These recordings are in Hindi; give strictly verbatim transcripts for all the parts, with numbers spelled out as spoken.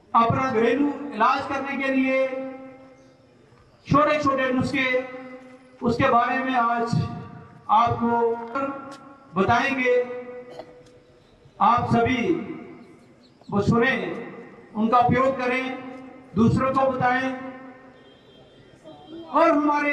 अपना घरेलू इलाज करने के लिए छोटे छोटे नुस्खे, उसके बारे में आज आपको बताएंगे। आप सभी वो सुने, उनका उपयोग करें, दूसरों को बताएं और हमारे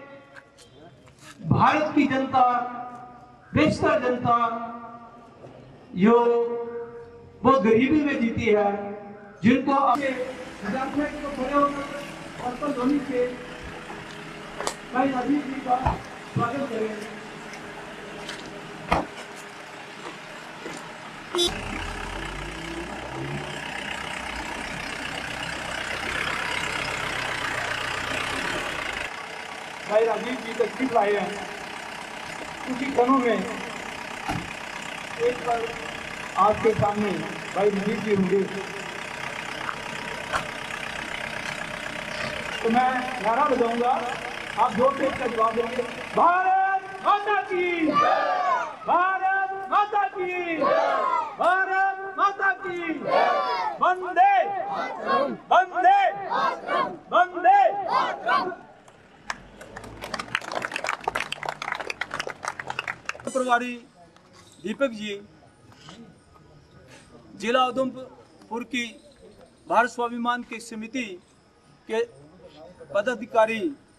भारत की जनता, बेशतर जनता जो बहुत गरीबी में जीती है, जिनको अपने को खड़े होकर और तो ध्वनि से भाई राजीव जी का स्वागत करें। भाई राजीव जी तस्वीर लाए हैं, उसी क्षणों में एक बार आपके सामने भाई राजीव जी होंगे तो मैं नारा बजाऊंगा, आप जोर से इसका जवाब देंगे। भारत माता की, भारत माता की, भारत माता की, वंदे वंदे वंदे। प्रभारी दीपक जी, जिला उधमपुर की भारत स्वाभिमान की समिति के पदाधिकारी,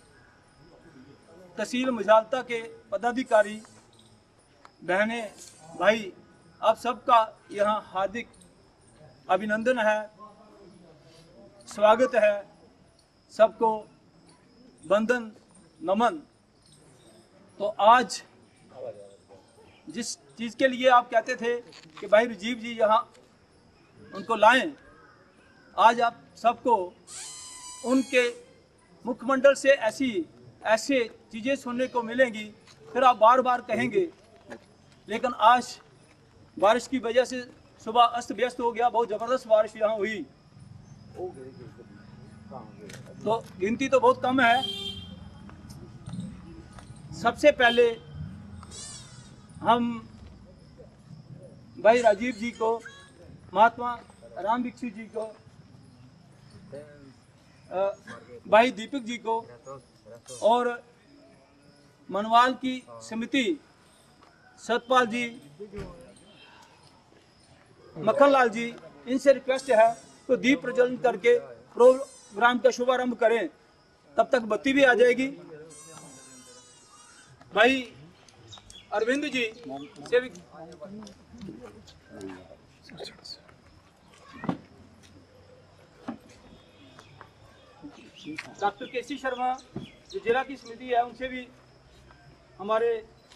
तहसील मजालता के पदाधिकारी, बहनें, भाई, आप सबका यहाँ हार्दिक अभिनंदन है, स्वागत है। सबको वंदन नमन। तो आज जिस चीज़ के लिए आप कहते थे कि भाई राजीव जी यहाँ उनको लाएं, आज आप सबको उनके मुखमंडल से ऐसी ऐसे चीज़ें सुनने को मिलेंगी, फिर आप बार बार कहेंगे। लेकिन आज बारिश की वजह से सुबह अस्त व्यस्त हो गया, बहुत ज़बरदस्त बारिश यहाँ हुई, तो गिनती तो बहुत कम है। सबसे पहले हम भाई राजीव जी को, महात्मा राम भिक्षु जी को, भाई दीपक जी को और मनवाल की समिति सतपाल जी, मक्खनलाल जी, इनसे रिक्वेस्ट है तो दीप प्रज्वलन करके प्रोग्राम का शुभारंभ करें। तब तक बत्ती भी आ जाएगी। भाई अरविंद जी से भी डॉक्टर के सी शर्मा जो जिला की समिति है, उनसे भी हमारे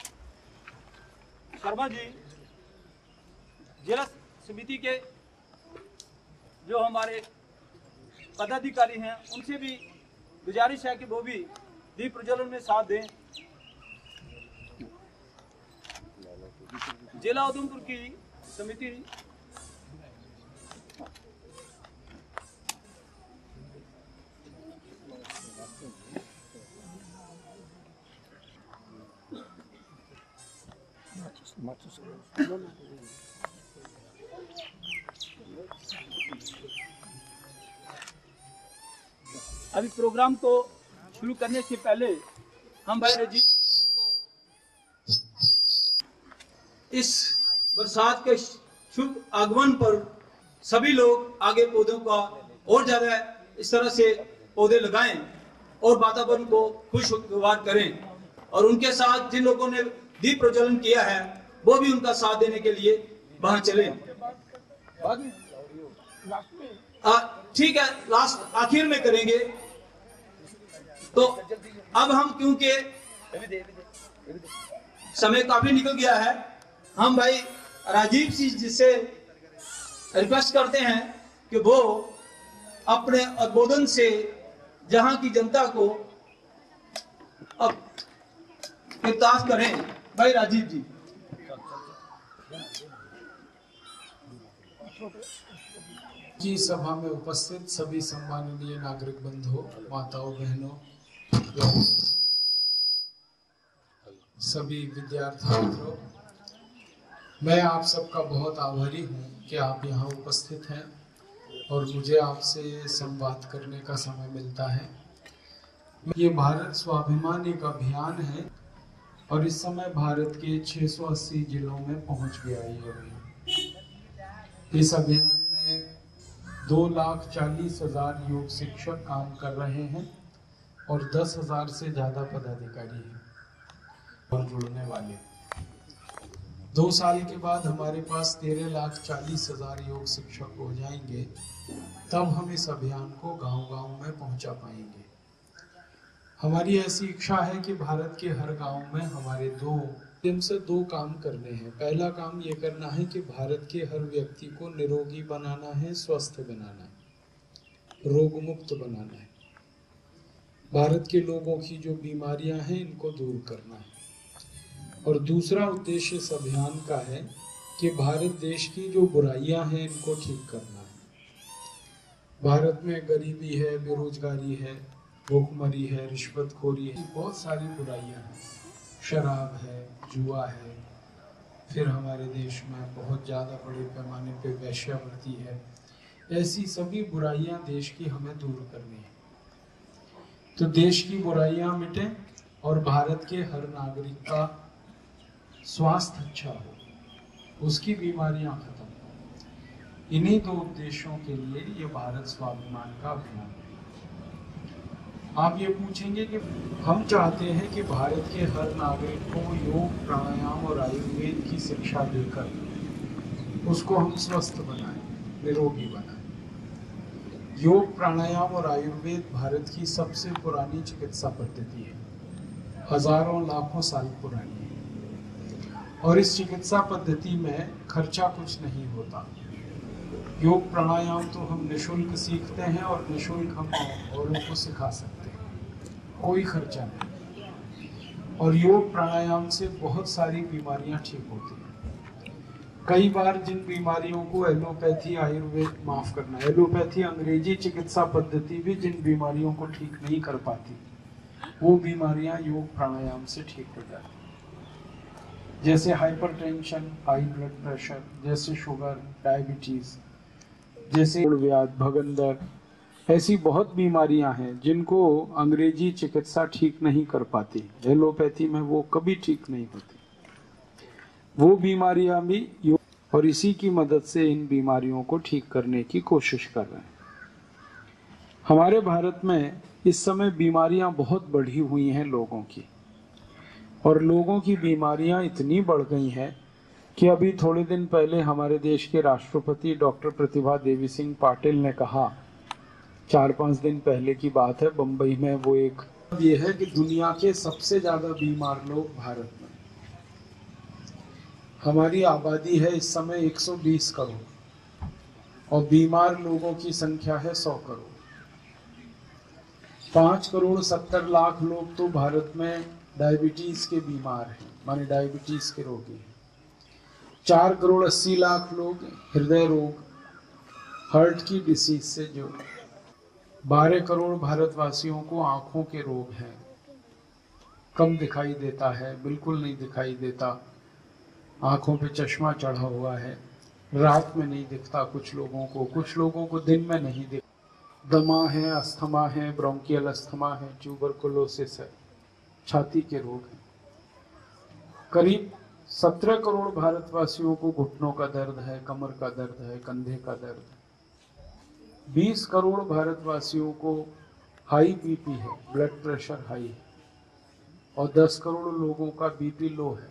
शर्मा जी जिला समिति के जो हमारे पदाधिकारी हैं, उनसे भी गुजारिश है कि वो भी दीप प्रज्वलन में साथ दें। जिला उधमपुर की समिति अभी प्रोग्राम को शुरू करने से पहले हम भाई राजीव को इस बरसात के शुभ आगमन पर सभी लोग आगे पौधों का और ज्यादा इस तरह से पौधे लगाएं और वातावरण को खुशगवार करें, और उनके साथ जिन लोगों ने दीप प्रज्वलन किया है वो भी उनका साथ देने के लिए वहां चले। ठीक है, लास्ट आखिर में करेंगे। तो अब हम, क्योंकि समय काफी निकल गया है, हम भाई राजीव जी जिससे रिक्वेस्ट करते हैं कि वो अपने उद्बोधन से जहां की जनता को अब इत्ताफ करें। भाई राजीव जी। जी, सभा में उपस्थित सभी सम्माननीय नागरिक बंधुओं, माताओं, बहनों, सभी विद्यार्थी मित्रों, मैं आप सबका बहुत आभारी हूं कि आप यहाँ उपस्थित हैं। और मुझे आपसे संवाद करने का समय मिलता है। ये भारत स्वाभिमान एक अभियान है और इस समय भारत के छह सौ अस्सी जिलों में पहुंच गया ये अभियान। इस अभियान में दो लाख चालीस हजार योग शिक्षक काम कर रहे हैं और दस हजार से ज्यादा पदाधिकारी हैं और जुड़ने वाले। दो साल के बाद हमारे पास तेरह लाख चालीस हजार योग शिक्षक हो जाएंगे, तब हम इस अभियान को गांव-गांव में पहुंचा पाएंगे। हमारी ऐसी इच्छा है कि भारत के हर गांव में हमारे दो दिन से दो काम करने हैं। पहला काम ये करना है कि भारत के हर व्यक्ति को निरोगी बनाना है, स्वस्थ बनाना है, रोग मुक्त बनाना है। भारत के लोगों की जो बीमारियां हैं इनको दूर करना है। और दूसरा उद्देश्य इस अभियान का है कि भारत देश की जो बुराइयां हैं इनको ठीक करना है। भारत में गरीबी है, बेरोजगारी है, भूखमरी है, रिश्वतखोरी है, बहुत सारी बुराइयां हैं। शराब है, जुआ है, फिर हमारे देश में बहुत ज़्यादा बड़े पैमाने पे वेश्यावृत्ति है। ऐसी सभी बुराइयां देश की हमें दूर करनी है। तो देश की बुराइयां मिटें और भारत के हर नागरिक का स्वास्थ्य अच्छा हो, उसकी बीमारियां खत्म हो। इन्हीं दो उद्देश्यों के लिए ये भारत स्वाभिमान का अभियान है। आप ये पूछेंगे कि हम चाहते हैं कि भारत के हर नागरिक को योग, प्राणायाम और आयुर्वेद की शिक्षा देकर उसको हम स्वस्थ बनाएं, निरोगी बनाएं। योग, प्राणायाम और आयुर्वेद भारत की सबसे पुरानी चिकित्सा पद्धति है, हजारों लाखों साल पुरानी है। और इस चिकित्सा पद्धति में खर्चा कुछ नहीं होता। योग प्राणायाम तो हम निःशुल्क सीखते हैं और निःशुल्क हम औरों को सिखा सकते हैं, कोई खर्चा नहीं। और योग प्राणायाम से बहुत सारी बीमारियां ठीक होती हैं। कई बार जिन बीमारियों को एलोपैथी, आयुर्वेद माफ करना एलोपैथी अंग्रेजी चिकित्सा पद्धति भी जिन बीमारियों को ठीक नहीं कर पाती, वो बीमारियां योग प्राणायाम से ठीक हो जाती। जैसे हाइपरटेंशन, हाई ब्लड प्रेशर, जैसे शुगर, डायबिटीज, जैसे व्याध, भगंदर, ऐसी बहुत बीमारियां हैं जिनको अंग्रेजी चिकित्सा ठीक नहीं कर पाती। एलोपैथी में वो कभी ठीक नहीं होती। वो बीमारियां भी योग, और इसी की मदद से इन बीमारियों को ठीक करने की कोशिश कर रहे हैं। हमारे भारत में इस समय बीमारियां बहुत बढ़ी हुई हैं लोगों की, और लोगों की बीमारियां इतनी बढ़ गई हैं कि अभी थोड़े दिन पहले हमारे देश के राष्ट्रपति डॉक्टर प्रतिभा देवी सिंह पाटिल ने कहा, चार पांच दिन पहले की बात है, बम्बई में वो एक ये है कि दुनिया के सबसे ज्यादा बीमार लोग भारत में। हमारी आबादी है इस समय एक सौ बीस करोड़ और बीमार लोगों की संख्या है सौ करोड़। पांच करोड़ सत्तर लाख लोग तो भारत में डायबिटीज के बीमार हैं, माने डायबिटीज के रोगी हैं। चार करोड़ अस्सी लाख लोग हृदय रोग, हार्ट की डिसीज से जो। बारह करोड़ भारतवासियों को आंखों के रोग हैं, कम दिखाई देता है, बिल्कुल नहीं दिखाई देता, आंखों पे चश्मा चढ़ा हुआ है, रात में नहीं दिखता कुछ लोगों को, कुछ लोगों को दिन में नहीं दिखता। दमा है, अस्थमा है, ब्रोंकियल अस्थमा है, ट्यूबरकुलोसिस है, छाती के रोग हैं। करीब सत्रह करोड़ भारतवासियों को घुटनों का दर्द है, कमर का दर्द है, कंधे का दर्द है। बीस करोड़ भारतवासियों को हाई बीपी है, ब्लड प्रेशर हाई है, और दस करोड़ लोगों का बीपी लो है।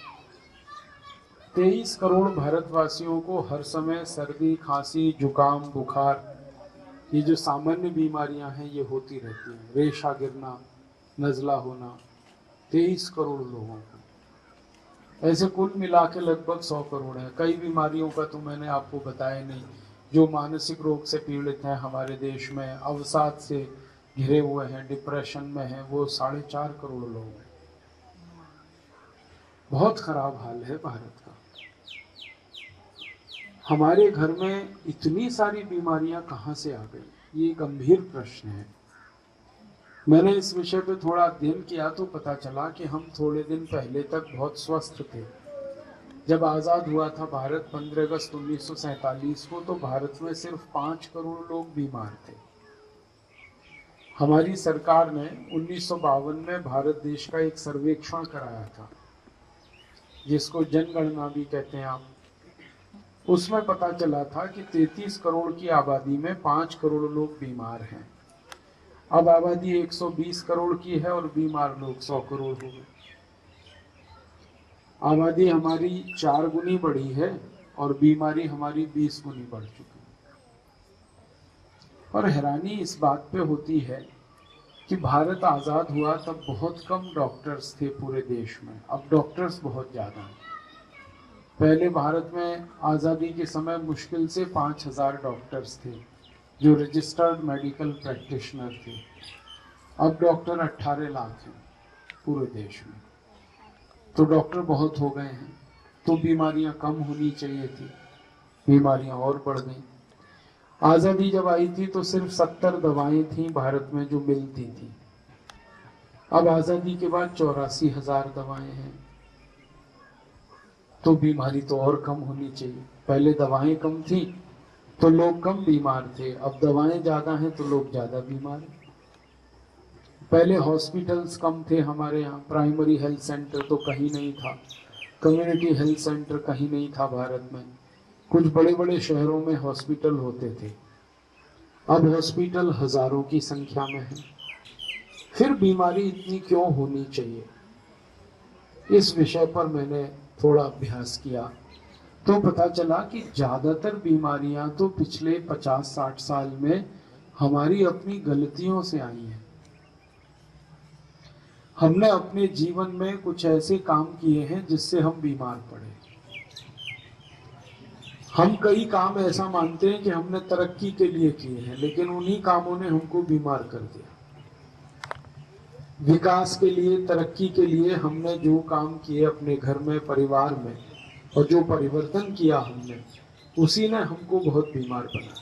तेईस करोड़ भारतवासियों को हर समय सर्दी, खांसी, जुकाम, बुखार, ये जो सामान्य बीमारियां हैं ये होती रहती हैं। रेशा गिरना, नज़ला होना, तेईस करोड़ लोगों को। ऐसे कुल मिला के लगभग सौ करोड़ है। कई बीमारियों का तो मैंने आपको बताया नहीं। जो मानसिक रोग से पीड़ित हैं हमारे देश में, अवसाद से घिरे हुए हैं, डिप्रेशन में हैं, वो साढ़े चार करोड़ लोग हैं। बहुत खराब हाल है भारत का। हमारे घर में इतनी सारी बीमारियां कहाँ से आ गई, ये गंभीर प्रश्न है। मैंने इस विषय पे थोड़ा अध्ययन किया तो पता चला कि हम थोड़े दिन पहले तक बहुत स्वस्थ थे, जब आज़ाद हुआ था भारत पंद्रह अगस्त उन्नीस सौ सैंतालीस को, तो भारत में सिर्फ पाँच करोड़ लोग बीमार थे। हमारी सरकार ने उन्नीस सौ बावन में भारत देश का एक सर्वेक्षण कराया था, जिसको जनगणना भी कहते हैं आप। उसमें पता चला था कि तैंतीस करोड़ की आबादी में पाँच करोड़ लोग बीमार हैं। अब आबादी एक सौ बीस करोड़ की है और बीमार लोग सौ करोड़ हो गए। आबादी हमारी चार गुनी बढ़ी है और बीमारी हमारी बीस गुनी बढ़ चुकी है। और हैरानी इस बात पे होती है कि भारत आज़ाद हुआ तब बहुत कम डॉक्टर्स थे पूरे देश में, अब डॉक्टर्स बहुत ज़्यादा हैं। पहले भारत में आज़ादी के समय मुश्किल से पाँच हजार डॉक्टर्स थे जो रजिस्टर्ड मेडिकल प्रैक्टिशनर थे। अब डॉक्टर अट्ठारह लाख हैं पूरे देश में, तो डॉक्टर बहुत हो गए हैं, तो बीमारियां कम होनी चाहिए थी, बीमारियां और बढ़ गई। आज़ादी जब आई थी तो सिर्फ सत्तर दवाएं थी भारत में जो मिलती थी। अब आज़ादी के बाद चौरासी हजार दवाएं हैं, तो बीमारी तो और कम होनी चाहिए। पहले दवाएं कम थी तो लोग कम बीमार थे, अब दवाएं ज्यादा हैं तो लोग ज्यादा बीमार हैं। पहले हॉस्पिटल्स कम थे हमारे यहाँ, प्राइमरी हेल्थ सेंटर तो कहीं नहीं था, कम्युनिटी हेल्थ सेंटर कहीं नहीं था भारत में। कुछ बड़े बड़े शहरों में हॉस्पिटल होते थे, अब हॉस्पिटल हजारों की संख्या में है। फिर बीमारी इतनी क्यों होनी चाहिए, इस विषय पर मैंने थोड़ा अभ्यास किया तो पता चला कि ज्यादातर बीमारियां तो पिछले पचास साठ साल में हमारी अपनी गलतियों से आई हैं। हमने अपने जीवन में कुछ ऐसे काम किए हैं जिससे हम बीमार पड़े। हम कई काम ऐसा मानते हैं कि हमने तरक्की के लिए किए हैं, लेकिन उन्हीं कामों ने हमको बीमार कर दिया। विकास के लिए, तरक्की के लिए हमने जो काम किए अपने घर में, परिवार में, और जो परिवर्तन किया हमने, उसी ने हमको बहुत बीमार बनाया।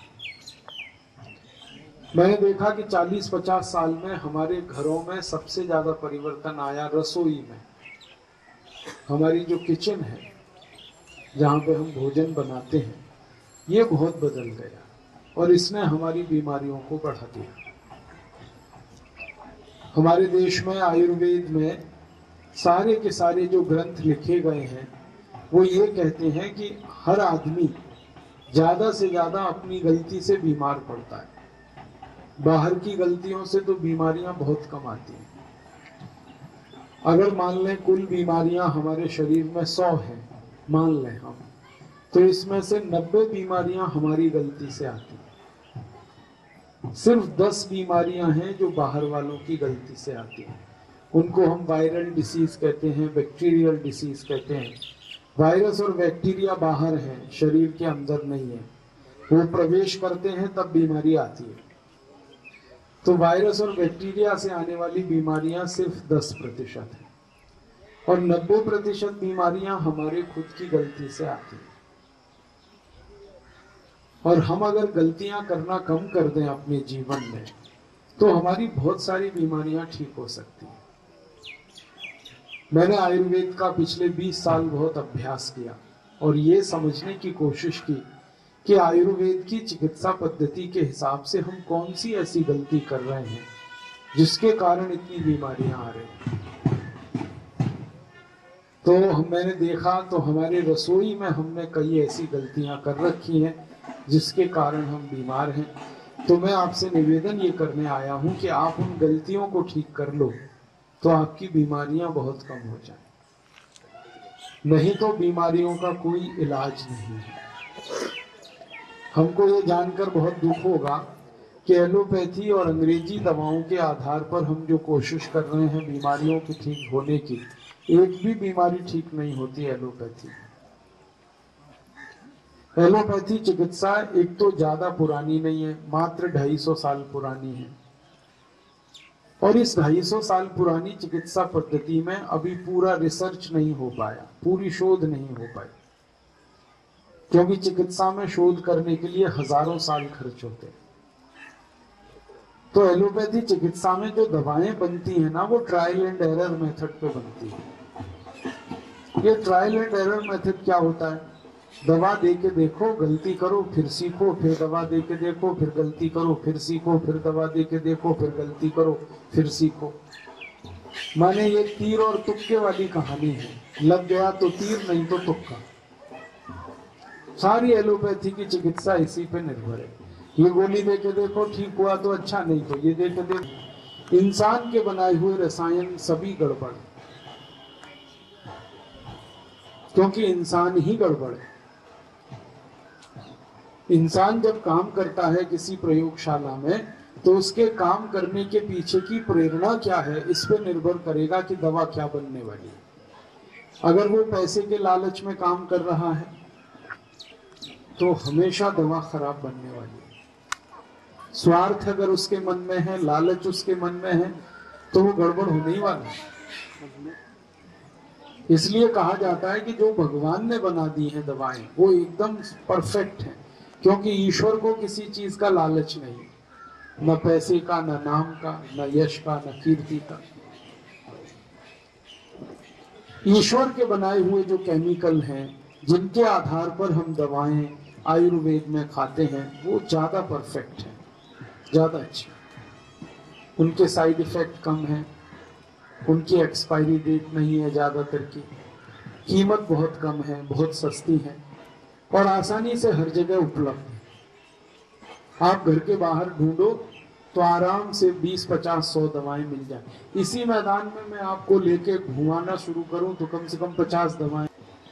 मैंने देखा कि चालीस पचास साल में हमारे घरों में सबसे ज्यादा परिवर्तन आया रसोई में। हमारी जो किचन है, जहाँ पे हम भोजन बनाते हैं, ये बहुत बदल गया और इसने हमारी बीमारियों को बढ़ा दिया। हमारे देश में आयुर्वेद में सारे के सारे जो ग्रंथ लिखे गए हैं वो ये कहते हैं कि हर आदमी ज्यादा से ज्यादा अपनी गलती से बीमार पड़ता है। बाहर की गलतियों से तो बीमारियां बहुत कम आती हैं। अगर मान लें कुल बीमारियां हमारे शरीर में सौ हैं, मान लें हम, तो इसमें से नब्बे बीमारियां हमारी गलती से आती हैं। सिर्फ दस बीमारियां हैं जो बाहर वालों की गलती से आती हैं। उनको हम वायरल डिसीज कहते हैं, बैक्टीरियल डिसीज कहते हैं। वायरस और बैक्टीरिया बाहर हैं, शरीर के अंदर नहीं है। वो प्रवेश करते हैं तब बीमारी आती है। तो वायरस और बैक्टीरिया से आने वाली बीमारियां सिर्फ दस प्रतिशत है और नब्बे प्रतिशत बीमारियां हमारे खुद की गलती से आती हैं। और हम अगर गलतियां करना कम कर दें अपने जीवन में, तो हमारी बहुत सारी बीमारियां ठीक हो सकती हैं। मैंने आयुर्वेद का पिछले बीस साल बहुत अभ्यास किया और ये समझने की कोशिश की कि आयुर्वेद की चिकित्सा पद्धति के हिसाब से हम कौन सी ऐसी गलती कर रहे हैं जिसके कारण इतनी बीमारियां आ रही हैं। तो मैंने देखा तो हमारे रसोई में हमने कई ऐसी गलतियां कर रखी हैं जिसके कारण हम बीमार हैं। तो मैं आपसे निवेदन ये करने आया हूं कि आप उन गलतियों को ठीक कर लो तो आपकी बीमारियां बहुत कम हो जाएं। नहीं तो बीमारियों का कोई इलाज नहीं है। हमको ये जानकर बहुत दुख होगा कि एलोपैथी और अंग्रेजी दवाओं के आधार पर हम जो कोशिश कर रहे हैं बीमारियों की ठीक होने की, एक भी बीमारी ठीक नहीं होती एलोपैथी। एलोपैथी चिकित्सा एक तो ज्यादा पुरानी नहीं है, मात्र ढाई सौ साल पुरानी है। और इस ढाई सौ साल पुरानी चिकित्सा पद्धति में अभी पूरा रिसर्च नहीं हो पाया, पूरी शोध नहीं हो पाई, क्योंकि चिकित्सा में शोध करने के लिए हजारों साल खर्च होते हैं। तो एलोपैथी चिकित्सा में जो दवाएं बनती हैं ना, वो ट्रायल एंड एरर मेथड पे बनती है। ये ट्रायल एंड एरर मेथड क्या होता है? दवा दे के देखो, गलती करो, फिर सीखो, फिर दवा दे के देखो, फिर गलती करो, फिर सीखो, फिर दवा दे के देखो, फिर गलती करो, फिर सीखो। माने ये तीर और तुक्के वाली कहानी है, लग गया तो तीर, नहीं तो तुक्का। सारी एलोपैथी की चिकित्सा इसी पे निर्भर है। ये गोली दे के देखो, ठीक हुआ तो अच्छा, नहीं तो ये दे के देखो। इंसान के बनाए हुए रसायन सभी गड़बड़, क्योंकि इंसान ही गड़बड़ है। इंसान जब काम करता है किसी प्रयोगशाला में, तो उसके काम करने के पीछे की प्रेरणा क्या है, इस पे निर्भर करेगा कि दवा क्या बनने वाली है। अगर वो पैसे के लालच में काम कर रहा है तो हमेशा दवा खराब बनने वाली है। स्वार्थ अगर उसके मन में है, लालच उसके मन में है, तो वो गड़बड़ होने ही वाला है। इसलिए कहा जाता है कि जो भगवान ने बना दी है दवाएं, वो एकदम परफेक्ट है, क्योंकि ईश्वर को किसी चीज का लालच नहीं, न पैसे का, न नाम का, न यश का, न कीर्ति का। ईश्वर के बनाए हुए जो केमिकल हैं, जिनके आधार पर हम दवाएं आयुर्वेद में खाते हैं, वो ज्यादा परफेक्ट है, ज्यादा अच्छे। उनके साइड इफेक्ट कम है, उनकी एक्सपायरी डेट नहीं है ज्यादातर की, कीमत बहुत कम है, बहुत सस्ती है और आसानी से हर जगह उपलब्ध है। आप घर के बाहर ढूंढो तो आराम से बीस पचास सौ दवाएं मिल जाए। इसी मैदान में मैं आपको लेके घुमाना शुरू करूं तो कम से कम पचास दवाएं,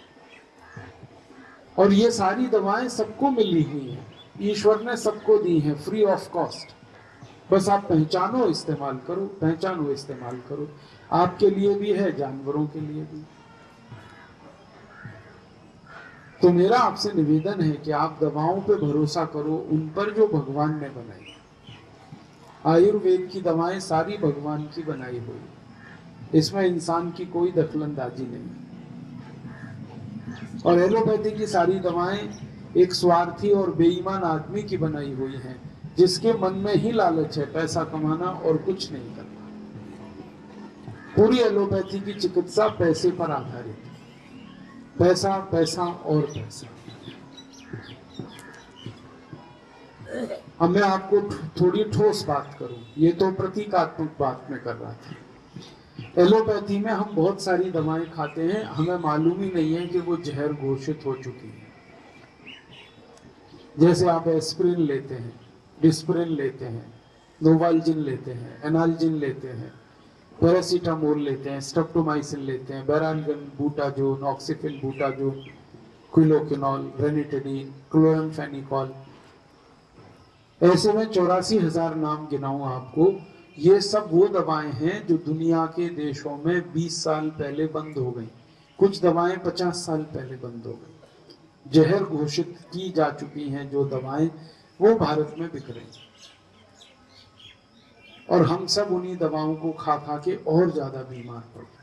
और ये सारी दवाएं सबको मिली हुई हैं, ईश्वर ने सबको दी हैं फ्री ऑफ कॉस्ट। बस आप पहचानो, इस्तेमाल करो, पहचानो, इस्तेमाल करो। आपके लिए भी है, जानवरों के लिए भी। तो मेरा आपसे निवेदन है कि आप दवाओं पे भरोसा करो, उन पर जो भगवान ने बनाई। आयुर्वेद की दवाएं सारी भगवान की बनाई हुई, इसमें इंसान की कोई दखलंदाजी नहीं। और एलोपैथी की सारी दवाएं एक स्वार्थी और बेईमान आदमी की बनाई हुई हैं, जिसके मन में ही लालच है पैसा कमाना और कुछ नहीं करना। पूरी एलोपैथी की चिकित्सा पैसे पर आधारित है, पैसा, पैसा और पैसा। अब मैं आपको थोड़ी ठोस बात करूं, ये तो प्रतीकात्मक बात में कर रहा था। एलोपैथी में हम बहुत सारी दवाएं खाते हैं, हमें मालूम ही नहीं है कि वो जहर घोषित हो चुकी है। जैसे आप एस्प्रिन लेते हैं, डिस्प्रिन लेते हैं, नोवाल्जिन लेते हैं, एनाल्जिन लेते हैं, पैरासीटामोल लेते हैं, स्ट्रेप्टोमाइसिन लेते हैं, बेरालगन, बूटाजोन, ऑक्सीफिल बूटाजोन, क्विलोकिनॉल, रेनिटेडीन, क्लोरामफेनिकॉल, ऐसे में चौरासी हजार नाम गिनाऊं आपको। ये सब वो दवाएं हैं जो दुनिया के देशों में बीस साल पहले बंद हो गई, कुछ दवाएं पचास साल पहले बंद हो गई। जहर घोषित की जा चुकी हैं जो दवाएं, वो भारत में बिक रही हैं, और हम सब उन्हीं दवाओं को खा खा के और ज्यादा बीमार पड़ रहे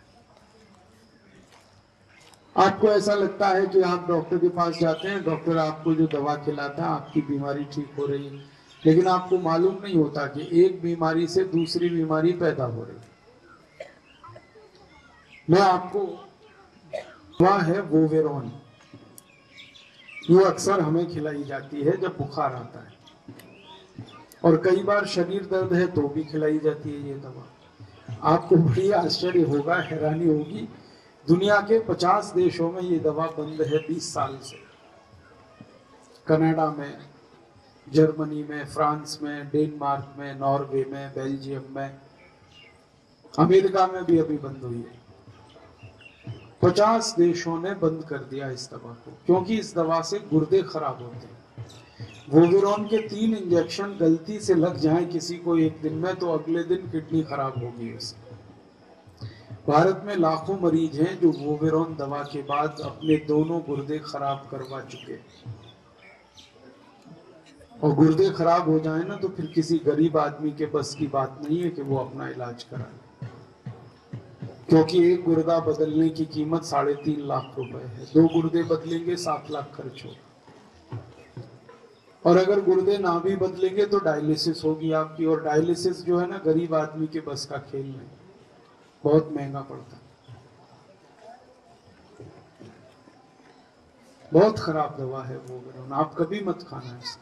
हैं। आपको ऐसा लगता है कि आप डॉक्टर के पास जाते हैं, डॉक्टर आपको जो दवा खिलाता है, आपकी बीमारी ठीक हो रही है, लेकिन आपको मालूम नहीं होता कि एक बीमारी से दूसरी बीमारी पैदा हो रही है। मैं आपको, दवा है वोवेरॉन, ये अक्सर हमें खिलाई जाती है जब बुखार आता है, और कई बार शरीर दर्द है तो भी खिलाई जाती है ये दवा। आपको बड़ी आश्चर्य होगा, हैरानी होगी, दुनिया के पचास देशों में ये दवा बंद है बीस साल से। कनाडा में, जर्मनी में, फ्रांस में, डेनमार्क में, नॉर्वे में, बेल्जियम में, अमेरिका में भी अभी बंद हुई है। पचास देशों ने बंद कर दिया इस दवा को, क्योंकि इस दवा से गुर्दे खराब होते हैं। वोवेरॉन के तीन इंजेक्शन गलती से लग जाए किसी को एक दिन में, तो अगले दिन किडनी खराब होगी उसकी। भारत में लाखों मरीज हैं जो वोवेरॉन दवा के बाद अपने दोनों गुर्दे खराब करवा चुके। और गुर्दे खराब हो जाए ना, तो फिर किसी गरीब आदमी के बस की बात नहीं है कि वो अपना इलाज कराए, क्योंकि एक गुर्दा बदलने की कीमत साढ़े तीन लाख रुपए है। दो गुर्दे बदलेंगे सात लाख खर्च होगा, और अगर गुर्दे ना भी बदलेंगे तो डायलिसिस होगी आपकी, और डायलिसिस जो है ना, गरीब आदमी के बस का खेल नहीं, बहुत महंगा पड़ता है। बहुत खराब दवा है वो, आप कभी मत खाना इसको।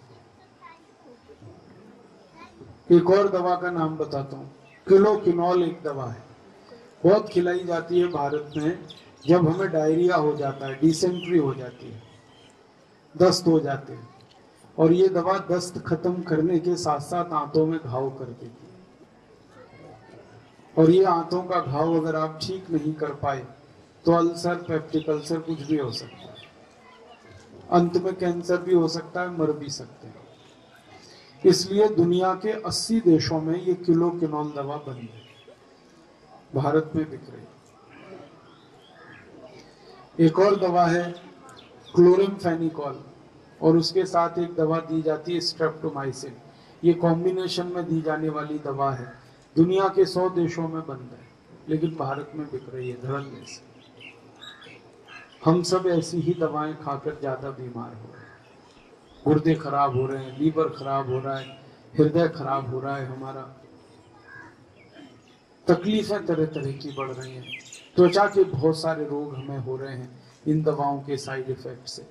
एक और दवा का नाम बताता हूँ, क्लोक्विनोल एक दवा है, बहुत खिलाई जाती है भारत में। जब हमें डायरिया हो जाता है, डिसेंट्री हो जाती है, दस्त हो जाते हैं, और ये दवा दस्त खत्म करने के साथ साथ आंतों में घाव कर देती है। और ये आंतों का घाव अगर आप ठीक नहीं कर पाए तो अल्सर, पेप्टिक अल्सर कुछ भी हो सकता है, अंत में कैंसर भी हो सकता है, मर भी सकते हैं। इसलिए दुनिया के अस्सी देशों में ये क्लोक्विनोल दवा बनी है, भारत में बिक रही है। एक और दवा है क्लोरामफेनिकोल, और उसके साथ एक दवा दी जाती है स्ट्रेप्टोमाइसिन। ये कॉम्बिनेशन में दी जाने वाली दवा है, दुनिया के सौ देशों में बंद है, लेकिन भारत में बिक रही है धड़ल्ले से। हम सब ऐसी ही दवाएं खाकर ज्यादा बीमार हो रहे हैं, गुर्दे खराब हो रहे हैं, लीवर खराब हो रहा है, हृदय खराब हो रहा है हमारा, तकलीफें तरह तरह की बढ़ रही हैं, त्वचा के बहुत सारे रोग हमें हो रहे हैं इन दवाओं के साइड इफेक्ट से।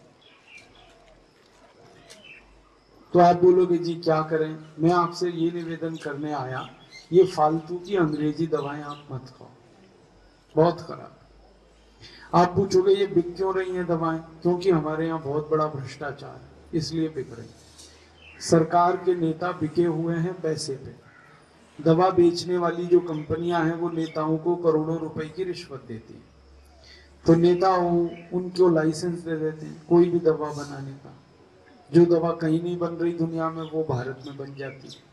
तो आप बोलोगे जी क्या करें, मैं आपसे ये निवेदन करने आया, ये फालतू की अंग्रेजी दवाएं आप मत खाओ, बहुत खराब। आप पूछोगे ये बिक क्यों रही हैं दवाएं, क्योंकि हमारे यहाँ बहुत बड़ा भ्रष्टाचार है, इसलिए बिक रही। सरकार के नेता बिके हुए हैं पैसे पे, दवा बेचने वाली जो कंपनियां हैं वो नेताओं को करोड़ों रुपए की रिश्वत देती हैं, तो नेता उनको लाइसेंस दे देते हैं कोई भी दवा बनाने का। जो दवा कहीं नहीं बन रही दुनिया में वो भारत में बन जाती है।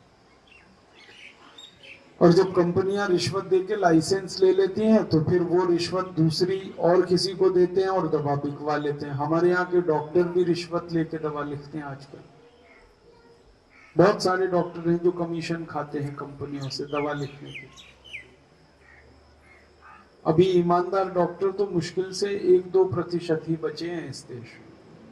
और जब कंपनियां रिश्वत देके लाइसेंस ले लेती हैं तो फिर वो रिश्वत दूसरी और किसी को देते हैं और दवा बिकवा लेते हैं। हमारे यहाँ के डॉक्टर भी रिश्वत लेके दवा लिखते हैं आजकल, बहुत सारे डॉक्टर हैं जो कमीशन खाते हैं कंपनियों से दवा लिखने के। अभी ईमानदार डॉक्टर तो मुश्किल से एक दो प्रतिशत ही बचे हैं इस देश में,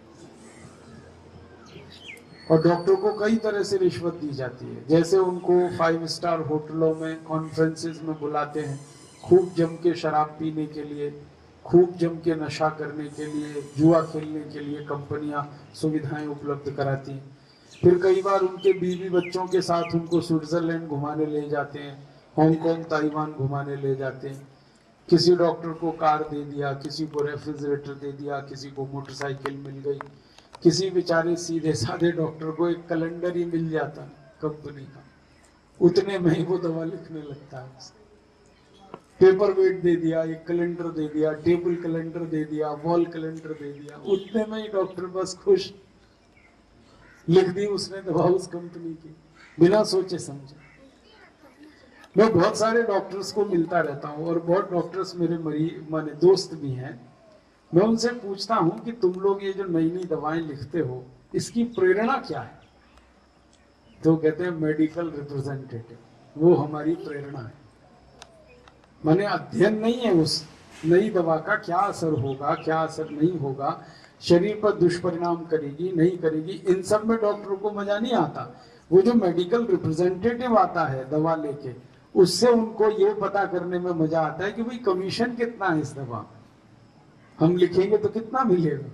और डॉक्टर को कई तरह से रिश्वत दी जाती है। जैसे उनको फाइव स्टार होटलों में कॉन्फ्रेंसेस में बुलाते हैं खूब जम के शराब पीने के लिए, खूब जम के नशा करने के लिए, जुआ खेलने के लिए कंपनियां सुविधाएं उपलब्ध कराती हैं। फिर कई बार उनके बीवी बच्चों के साथ उनको स्विट्जरलैंड घुमाने ले जाते हैं, हांगकांग, ताइवान घुमाने ले जाते हैं। किसी डॉक्टर को कार दे दिया, किसी को रेफ्रिजरेटर दे दिया, किसी को मोटरसाइकिल मिल गई, किसी बेचारे सीधे साधे डॉक्टर को एक कैलेंडर ही मिल जाता कंपनी का, उतने में ही वो दवा लिखने लगता है। पेपर वेट दे दिया, एक कैलेंडर दे दिया, टेबल कैलेंडर दे दिया, वॉल कैलेंडर दे दिया, उतने में ही डॉक्टर बस खुश, लिख दी उसने दवा उस कंपनी की बिना सोचे समझे। मैं बहुत सारे डॉक्टर्स को मिलता रहता हूँ और बहुत डॉक्टर्स मेरे मरीज माने दोस्त भी हैं। मैं उनसे पूछता हूँ कि तुम लोग ये जो नई नई दवाएं लिखते हो इसकी प्रेरणा क्या है, तो कहते हैं मेडिकल रिप्रेजेंटेटिव, वो हमारी प्रेरणा है। माने अध्ययन नहीं है उस नई दवा का क्या असर होगा, क्या असर नहीं होगा, शरीर पर दुष्परिणाम करेगी नहीं करेगी, इन सब में डॉक्टरों को मजा नहीं आता। वो जो मेडिकल रिप्रेजेंटेटिव आता है दवा लेके, उससे उनको ये पता करने में मजा आता है कि भाई कमीशन कितना है इस दवा, हम लिखेंगे तो कितना मिलेगा।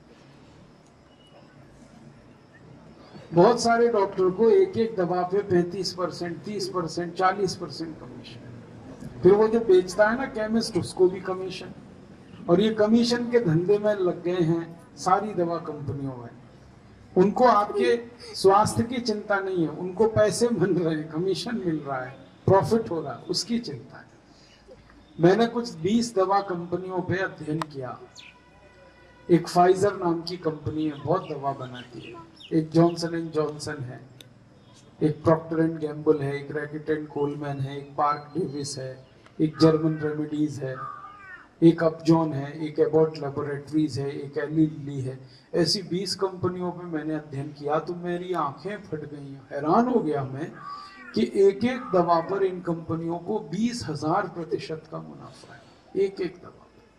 बहुत सारे डॉक्टर को एक एक दवा पे पैंतीस परसेंट, तीस परसेंट, चालीस परसेंट कमीशन। फिर वो जो बेचता है ना केमिस्ट, उसको भी कमीशन। और ये कमीशन के धंधे में लग गए हैं सारी दवा कंपनियों में। उनको आपके स्वास्थ्य की चिंता नहीं है, उनको पैसे मिल रहे हैं, कमीशन मिल रहा है, प्रॉफिट हो रहा है, उसकी चिंता है। मैंने कुछ बीस दवा कंपनियों पे अध्ययन किया। एक फाइजर नाम की कंपनी है, बहुत दवा बनाती है। एक जॉनसन एंड जॉनसन है, एक प्रॉक्टर एंड गैम्बल है, एक रैकेट एंड कोलमैन है, एक पार्क डेविस है, एक जर्मन रेमेडीज है, एक अपजॉन है, एक एबॉट लेबोरेटरीज है, एक एली लिली है। ऐसी बीस कंपनियों पे मैंने अध्ययन किया तो मेरी आंखें फट गई। हैरान हो गया मैं कि एक एक दवा पर इन कंपनियों को बीस हजार प्रतिशत का मुनाफा है, एक एक दवा।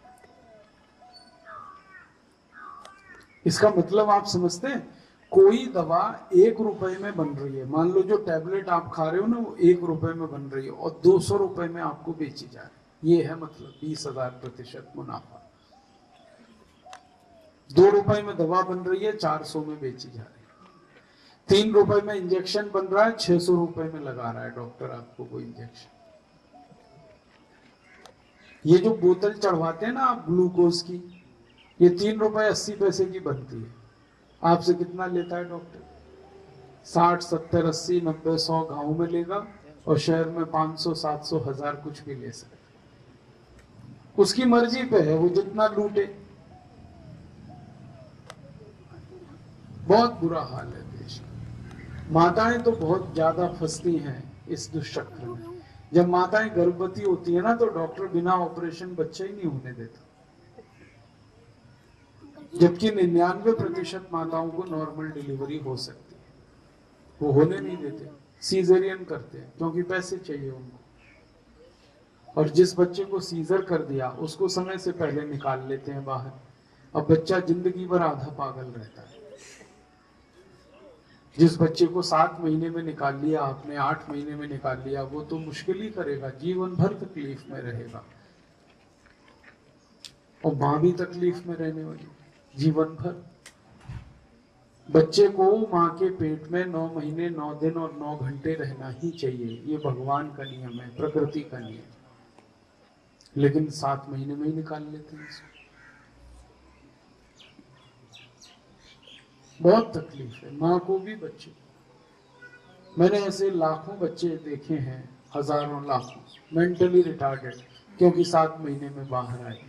इसका मतलब आप समझते हैं, कोई दवा एक रुपए में बन रही है, मान लो जो टैबलेट आप खा रहे हो ना वो एक रुपए में बन रही है और दो सौ रुपए में आपको बेची जा रही है। ये है मतलब बीस हजार प्रतिशत मुनाफा। दो रुपए में दवा बन रही है, चार सौ में बेची जा रही है। तीन रुपए में इंजेक्शन बन रहा है, छह सौ रुपए में लगा रहा है डॉक्टर आपको वो इंजेक्शन। ये जो बोतल चढ़वाते हैं ना आप ग्लूकोज की, ये तीन रुपए अस्सी पैसे की बनती है। आपसे कितना लेता है डॉक्टर? साठ, सत्तर, अस्सी, नब्बे, सौ गांव में लेगा और शहर में पांच सौ, सात सौ, हजार कुछ भी ले सकते। उसकी मर्जी पे है, वो जितना लूटे। बहुत बुरा हाल है देश का। माताएं तो बहुत ज्यादा फंसती हैं इस दुष्चक्र में। जब माताएं गर्भवती होती है ना, तो डॉक्टर बिना ऑपरेशन बच्चे ही नहीं होने देता, जबकि निन्यानवे प्रतिशत माताओं को नॉर्मल डिलीवरी हो सकती है, वो होने नहीं देते, सीजरियन करते हैं, क्योंकि पैसे चाहिए उनको। और जिस बच्चे को सीजर कर दिया उसको समय से पहले निकाल लेते हैं बाहर। अब बच्चा जिंदगी भर आधा पागल रहता है। जिस बच्चे को सात महीने में निकाल लिया आपने, आठ महीने में निकाल लिया, वो तो मुश्किल ही करेगा, जीवन भर तकलीफ में रहेगा। और मां भी तकलीफ में रहने वाली जीवन भर। बच्चे को मां के पेट में नौ महीने, नौ दिन और नौ घंटे रहना ही चाहिए। ये भगवान का नियम है, प्रकृति का नियम। लेकिन सात महीने में ही निकाल लेते हैं इसको। बहुत तकलीफ है माँ को भी, बच्चे को। मैंने ऐसे लाखों बच्चे देखे हैं, हजारों लाखों, मेंटली रिटार्डेड, क्योंकि सात महीने में बाहर आए,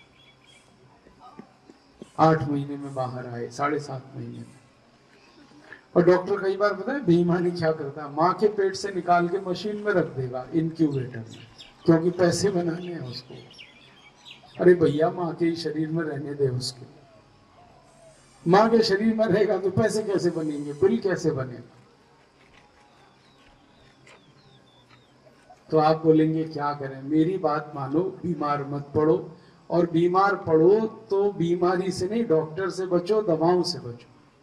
आठ महीने में बाहर आए, साढ़े सात महीने में। और डॉक्टर कई बार पता है बेईमानी क्या करता है, माँ के पेट से निकाल के मशीन में रख देगा, इनक्यूबेटर में, क्योंकि पैसे बनाने हैं उसको। अरे भैया, माँ के ही शरीर में रहने दे उसके। माँ के शरीर में रहेगा तो पैसे कैसे बनेंगे, बिल कैसे बनेगा? तो आप बोलेंगे क्या करें? मेरी बात मानो, बीमार मत पड़ो, और बीमार पड़ो तो बीमारी से नहीं, डॉक्टर से बचो, दवाओं से बचो।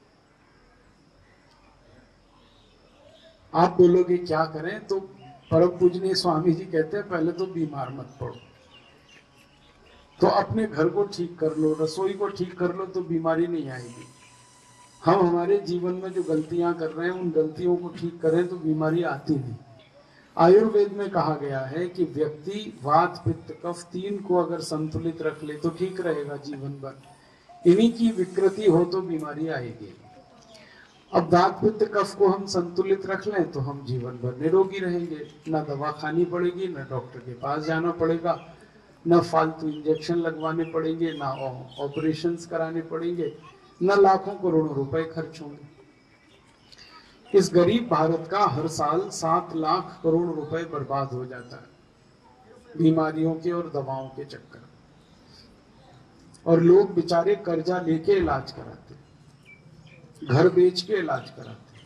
आप बोलोगे क्या करें, तो परम पूजनीय स्वामी जी कहते हैं पहले तो बीमार मत पड़ो। तो अपने घर को ठीक कर लो, रसोई को ठीक कर लो, तो बीमारी नहीं आएगी। हम हमारे जीवन में जो गलतियां कर रहे हैं उन गलतियों को ठीक करें तो बीमारी आती नहीं। आयुर्वेद में कहा गया है कि व्यक्ति वात, पित्त, कफ तीन को अगर संतुलित रख ले तो ठीक रहेगा जीवन भर। इन्हीं की विकृति हो तो बीमारी आएगी। अब वात, पित्त, कफ को हम संतुलित रख लें तो हम जीवन भर निरोगी रहेंगे। ना दवा खानी पड़ेगी, ना डॉक्टर के पास जाना पड़ेगा, ना फालतू इंजेक्शन लगवाने पड़ेंगे, ना ऑपरेशंस कराने पड़ेंगे, न लाखों करोड़ों रुपए खर्च होंगे। इस गरीब भारत का हर साल सात लाख करोड़ रुपए बर्बाद हो जाता है बीमारियों के और दवाओं के चक्कर। और लोग बेचारे कर्जा लेके इलाज कराते, घर बेच के इलाज कराते,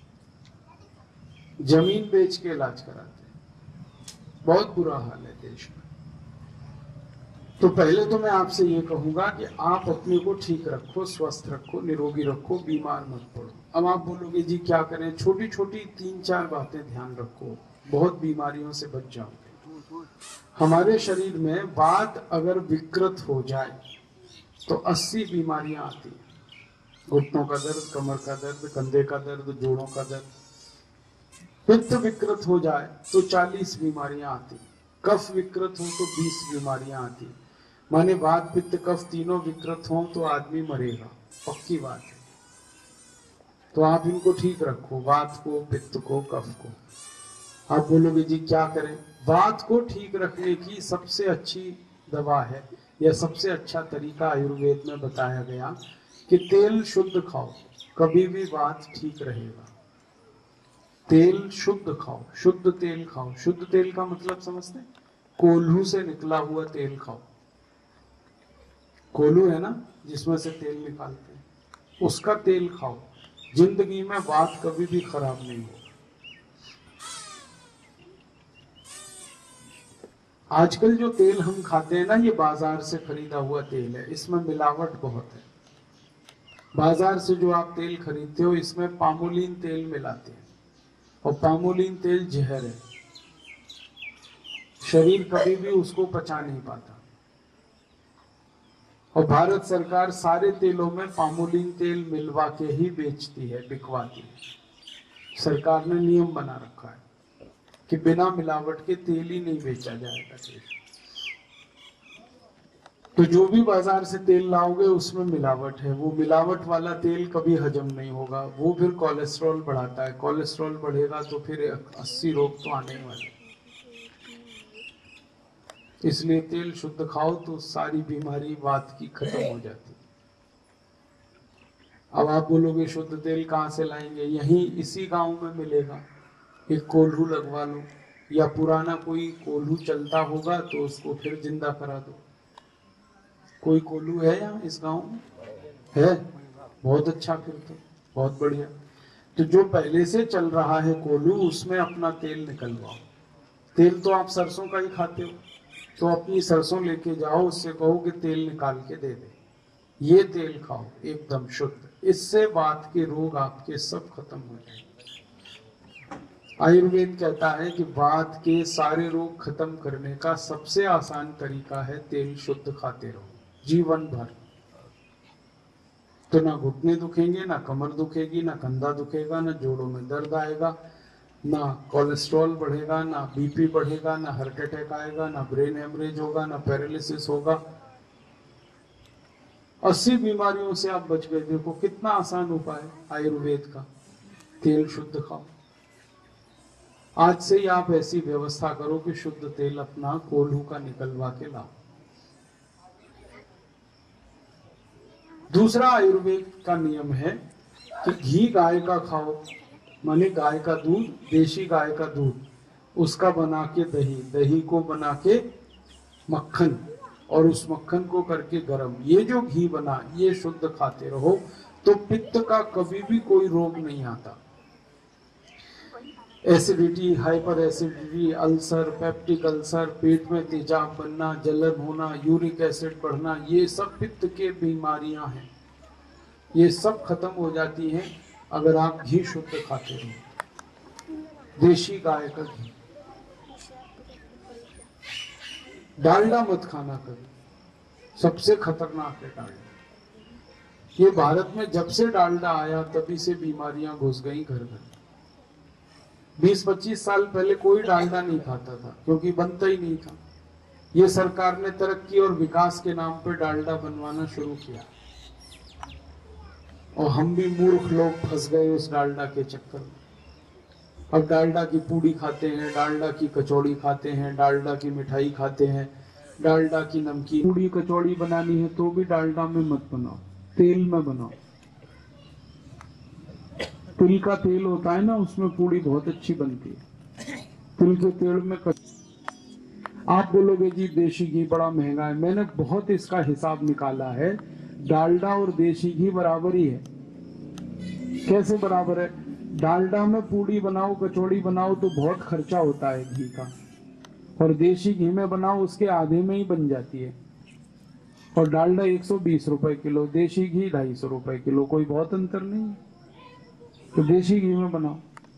जमीन बेच के इलाज कराते। बहुत बुरा हाल है देश में। तो पहले तो मैं आपसे ये कहूंगा कि आप अपने को ठीक रखो, स्वस्थ रखो, निरोगी रखो, बीमार मत पड़ो। अब आप बोलोगे जी क्या करें? छोटी छोटी तीन चार बातें ध्यान रखो, बहुत बीमारियों से बच जाओगे। हमारे शरीर में वात अगर विकृत हो जाए तो अस्सी बीमारियां आती हैं। घुटनों का दर्द, कमर का दर्द, कंधे का दर्द, जोड़ों का दर्द। पित्त विकृत हो जाए तो चालीस बीमारियां आती। कफ विकृत हो तो बीस बीमारियां आती। माने वात, पित्त, कफ तीनों विकृत हो तो आदमी मरेगा, पक्की बात है। तो आप इनको ठीक रखो, वात को, पित्त को, कफ को। आप बोलोगे जी क्या करें? वात को ठीक रखने की सबसे अच्छी दवा है या सबसे अच्छा तरीका आयुर्वेद में बताया गया कि तेल शुद्ध खाओ, कभी भी वात ठीक रहेगा। तेल शुद्ध खाओ, शुद्ध तेल खाओ। शुद्ध तेल का मतलब समझते हैं? कोल्हू से निकला हुआ तेल खाओ। कोल्हू है ना जिसमें से तेल निकालते हैं, उसका तेल खाओ। जिंदगी में वात कभी भी खराब नहीं हो। आजकल जो तेल हम खाते हैं ना, ये बाजार से खरीदा हुआ तेल है, इसमें मिलावट बहुत है। बाजार से जो आप तेल खरीदते हो इसमें पामोलिन तेल मिलाते हैं, और पामोलिन तेल जहर है। शरीर कभी भी उसको पचा नहीं पाता। और भारत सरकार सारे तेलों में पामोलिन तेल मिलवा के ही बेचती है, बिकवाती है। सरकार ने नियम बना रखा है कि बिना मिलावट के तेल ही नहीं बेचा जाएगा तेल। तो जो भी बाजार से तेल लाओगे उसमें मिलावट है, वो मिलावट वाला तेल कभी हजम नहीं होगा, वो फिर कोलेस्ट्रॉल बढ़ाता है। कोलेस्ट्रॉल बढ़ेगा तो फिर अस्सी रोग तो आने ही वाले। इसलिए तेल शुद्ध खाओ तो सारी बीमारी वात की खत्म हो जाती। अब आप बोलोगे शुद्ध तेल कहाँ से लाएंगे? यहीं इसी गांव में मिलेगा। एक कोल्हू लगवा लो, या पुराना कोई कोल्हू चलता होगा तो उसको फिर जिंदा करा दो। कोई कोल्हू है यहाँ इस गांव में? है? बहुत अच्छा, फिर तो बहुत बढ़िया। तो जो पहले से चल रहा है कोल्हू, उसमें अपना तेल निकलवाओ। तेल तो आप सरसों का ही खाते हो, तो अपनी सरसों लेके जाओ, उससे कहो कि तेल निकाल के दे दे, ये तेल खाओ एकदम शुद्ध। इससे वात के रोग आपके सब खत्म हो जाएंगे। आयुर्वेद कहता है कि वात के सारे रोग खत्म करने का सबसे आसान तरीका है तेल शुद्ध खाते रहो जीवन भर। तो ना घुटने दुखेंगे, ना कमर दुखेगी, ना कंधा दुखेगा, ना जोड़ों में दर्द आएगा, ना कोलेस्ट्रॉल बढ़ेगा, ना बीपी बढ़ेगा, ना हार्ट अटैक आएगा, ना ब्रेन हेमरेज होगा, ना पैरालिसिस होगा। अस्सी बीमारियों से आप बच गए। देखो कितना आसान उपाय आयुर्वेद का, तेल शुद्ध खाओ। आज से ही आप ऐसी व्यवस्था करो कि शुद्ध तेल अपना कोल्हू का निकलवा के लाओ। दूसरा आयुर्वेद का नियम है कि घी गाय का खाओ, माने गाय का दूध, देशी गाय का दूध, उसका बना के दही, दही को बना के मक्खन, और उस मक्खन को करके गरम, ये जो घी बना ये शुद्ध खाते रहो तो पित्त का कभी भी कोई रोग नहीं आता। Acidity, hyper acidity, ulcer, peptic ulcer, पेट में तेजाब बनना, जलन होना, यूरिक एसिड बढ़ना, ये सब पित्त के बीमारियां हैं। ये सब खत्म हो जाती हैं अगर आप घी शुद्ध खाते हो, देशी गाय का घी। डालडा मत खाना कभी, सबसे खतरनाक है डालडा। ये भारत में जब से डालडा आया तभी से बीमारियां घुस गई घर घर। बीस पच्चीस साल पहले कोई डालडा नहीं खाता था क्योंकि बनता ही नहीं था। ये सरकार ने तरक्की और विकास के नाम पर डालडा बनवाना शुरू किया और हम भी मूर्ख लोग फंस गए उस डालडा के चक्कर में। अब डालडा की पूड़ी खाते हैं, डालडा की कचौड़ी खाते हैं, डालडा की मिठाई खाते हैं, डालडा की नमकीन। पूड़ी कचौड़ी बनानी है तो भी डालडा में मत बनाओ, तेल में बनाओ। तिल का तेल होता है ना, उसमें पूड़ी बहुत अच्छी बनती है। तिल के तेल में कच... आप बोलोगे जी देशी घी बड़ा महंगा है। मैंने बहुत इसका हिसाब निकाला है, डालडा और देशी घी बराबर ही है। कैसे बराबर है? डालडा में पूड़ी बनाओ, कचौड़ी बनाओ तो बहुत खर्चा होता है घी का, और देशी घी में बनाओ उसके आधे में ही बन जाती है। और डालडा एक सौ बीस रुपए किलो, देशी घी ढाई सौ रुपए किलो, कोई बहुत अंतर नहीं है। तो देशी घी में बनाओ।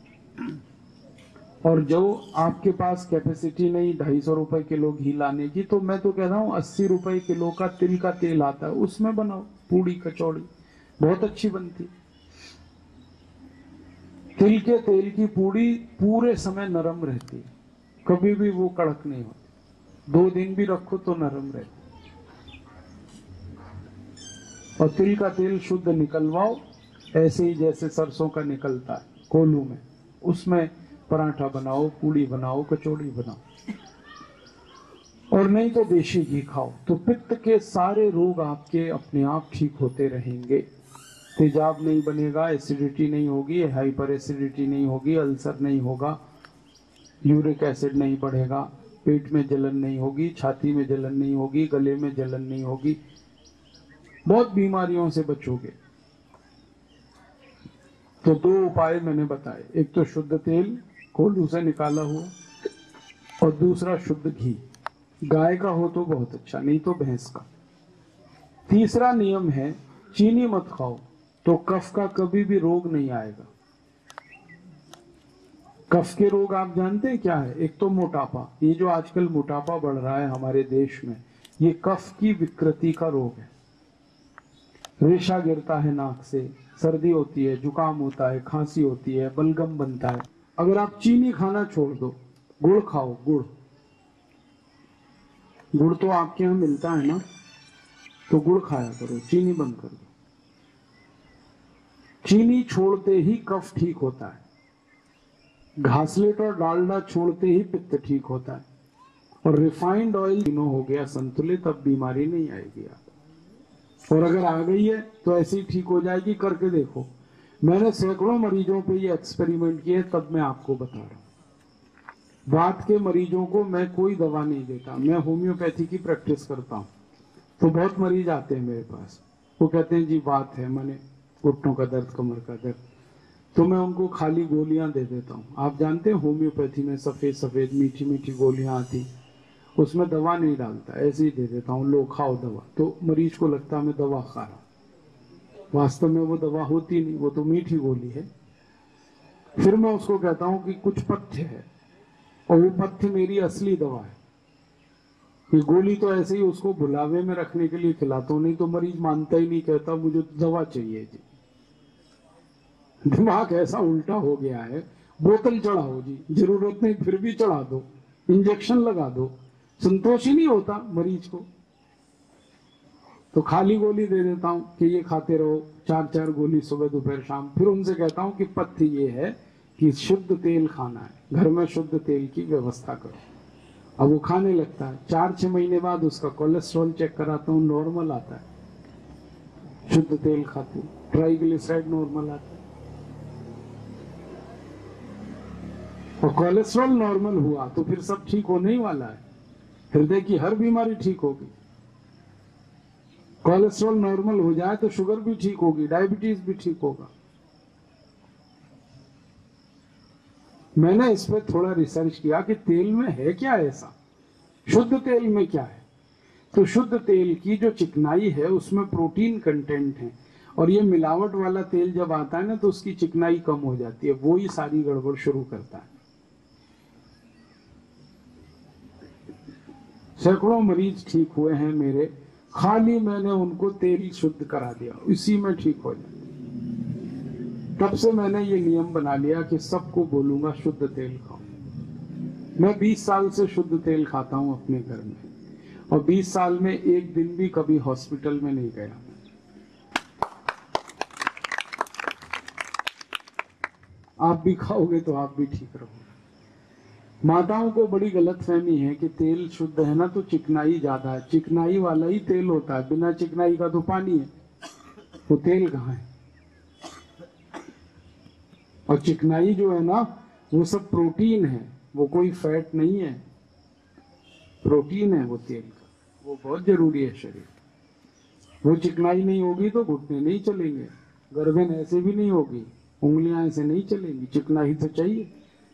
और जो आपके पास कैपेसिटी नहीं ढाई सौ रुपए किलो घी लाने की, तो मैं तो कह रहा हूँ अस्सी रुपए किलो का तिल का तेल आता है, उसमें बनाओ पूड़ी कचौड़ी, बहुत अच्छी बनती। तिल के तेल की पूड़ी पूरे समय नरम रहती है, कभी भी वो कड़क नहीं होती। दो दिन भी रखो तो नरम रहती। और तिल का तेल शुद्ध निकलवाओ, ऐसे ही जैसे सरसों का निकलता है कोल्हू में, उसमें पराठा बनाओ, पूड़ी बनाओ, कचौड़ी बनाओ। और नहीं तो देशी घी खाओ, तो पित्त के सारे रोग आपके अपने आप ठीक होते रहेंगे। तेजाब नहीं बनेगा, एसिडिटी नहीं होगी, हाइपर एसिडिटी नहीं होगी, अल्सर नहीं होगा, यूरिक एसिड नहीं बढ़ेगा, पेट में जलन नहीं होगी, छाती में जलन नहीं होगी, गले में जलन नहीं होगी, बहुत बीमारियों से बचोगे। तो दो उपाय मैंने बताए, एक तो शुद्ध तेल कोल्हू से निकाला हुआ, और दूसरा शुद्ध घी, गाय का हो तो बहुत अच्छा, नहीं तो भैंस का। तीसरा नियम है चीनी मत खाओ, तो कफ का कभी भी रोग नहीं आएगा। कफ के रोग आप जानते हैं क्या है? एक तो मोटापा, ये जो आजकल मोटापा बढ़ रहा है हमारे देश में, ये कफ की विकृति का रोग है। रेशा गिरता है नाक से, सर्दी होती है, जुकाम होता है, खांसी होती है, बलगम बनता है। अगर आप चीनी खाना छोड़ दो, गुड़ खाओ, गुड़ गुड़ तो आपके यहाँ मिलता है ना, तो गुड़ खाया करो, चीनी बंद कर दो। चीनी छोड़ते ही कफ ठीक होता है, घासलेट और डालडा छोड़ते ही पित्त ठीक होता है, और रिफाइंड ऑयल तीनों हो गया संतुलित, अब बीमारी नहीं आएगी आप। और अगर आ गई है तो ऐसे ही ठीक हो जाएगी, करके देखो। मैंने सैकड़ों मरीजों पे ये एक्सपेरिमेंट किए, तब मैं आपको बता रहा हूं। वात के मरीजों को मैं कोई दवा नहीं देता, मैं होम्योपैथी की प्रैक्टिस करता हूँ। तो बहुत मरीज आते हैं मेरे पास, वो कहते हैं जी वात है, माने घुटनों का दर्द, कमर का दर्द, तो मैं उनको खाली गोलियां दे देता हूँ। आप जानते हैं होम्योपैथी में सफेद सफेद मीठी मीठी गोलियां आती, उसमें दवा नहीं डालता, ऐसे ही दे देता हूँ, लो खाओ दवा। तो मरीज को लगता है मैं दवा खा रहा हूँ, वास्तव में वो दवा होती नहीं, वो तो मीठी गोली है। फिर मैं उसको कहता हूँ कि कुछ पथ्य है, और वो पथ्य मेरी असली दवा है। ये गोली तो ऐसे ही उसको बुलावे में रखने के लिए खिलाता हूँ, नहीं तो मरीज मानता ही नहीं, कहता मुझे तो दवा चाहिए जी। दिमाग ऐसा उल्टा हो गया है, बोतल चढ़ाओ जी, जरूरत नहीं फिर भी चढ़ा दो, इंजेक्शन लगा दो, संतोष ही नहीं होता मरीज को। तो खाली गोली दे देता हूं कि ये खाते रहो, चार चार गोली सुबह दोपहर शाम। फिर उनसे कहता हूं कि पथ्य ये है कि शुद्ध तेल खाना है, घर में शुद्ध तेल की व्यवस्था करो। अब वो खाने लगता है, चार छह महीने बाद उसका कोलेस्ट्रॉल चेक कराता हूँ, नॉर्मल आता है, शुद्ध तेल खाते, ट्राइग्लिसराइड नॉर्मल आता है। और कोलेस्ट्रॉल नॉर्मल हुआ तो फिर सब ठीक होने ही वाला है, हृदय की हर बीमारी ठीक होगी। कोलेस्ट्रॉल नॉर्मल हो जाए तो शुगर भी ठीक होगी, डायबिटीज भी ठीक होगा। मैंने इस पर थोड़ा रिसर्च किया कि तेल में है क्या ऐसा, शुद्ध तेल में क्या है। तो शुद्ध तेल की जो चिकनाई है उसमें प्रोटीन कंटेंट है, और ये मिलावट वाला तेल जब आता है ना तो उसकी चिकनाई कम हो जाती है, वो ही सारी गड़बड़ शुरू करता है। सैकड़ों मरीज ठीक हुए हैं मेरे, खाली मैंने उनको तेल शुद्ध करा दिया, इसी में ठीक हो जाए। तब से मैंने ये नियम बना लिया कि सबको बोलूंगा शुद्ध तेल खाओ। मैं बीस साल से शुद्ध तेल खाता हूं अपने घर में, और बीस साल में एक दिन भी कभी हॉस्पिटल में नहीं गया। आप भी खाओगे तो आप भी ठीक रहोगे। माताओं को बड़ी गलतफहमी है कि तेल शुद्ध है ना तो चिकनाई ज्यादा है, चिकनाई वाला ही तेल होता है, बिना चिकनाई का तो पानी है, वो तेल कहाँ है। और चिकनाई जो है ना वो सब प्रोटीन है, वो कोई फैट नहीं है, प्रोटीन है वो तेल का, वो बहुत जरूरी है शरीर। वो चिकनाई नहीं होगी तो घुटने नहीं चलेंगे, गर्दन ऐसे भी नहीं होगी, उंगलियां ऐसे नहीं चलेंगी, चिकनाई तो चाहिए।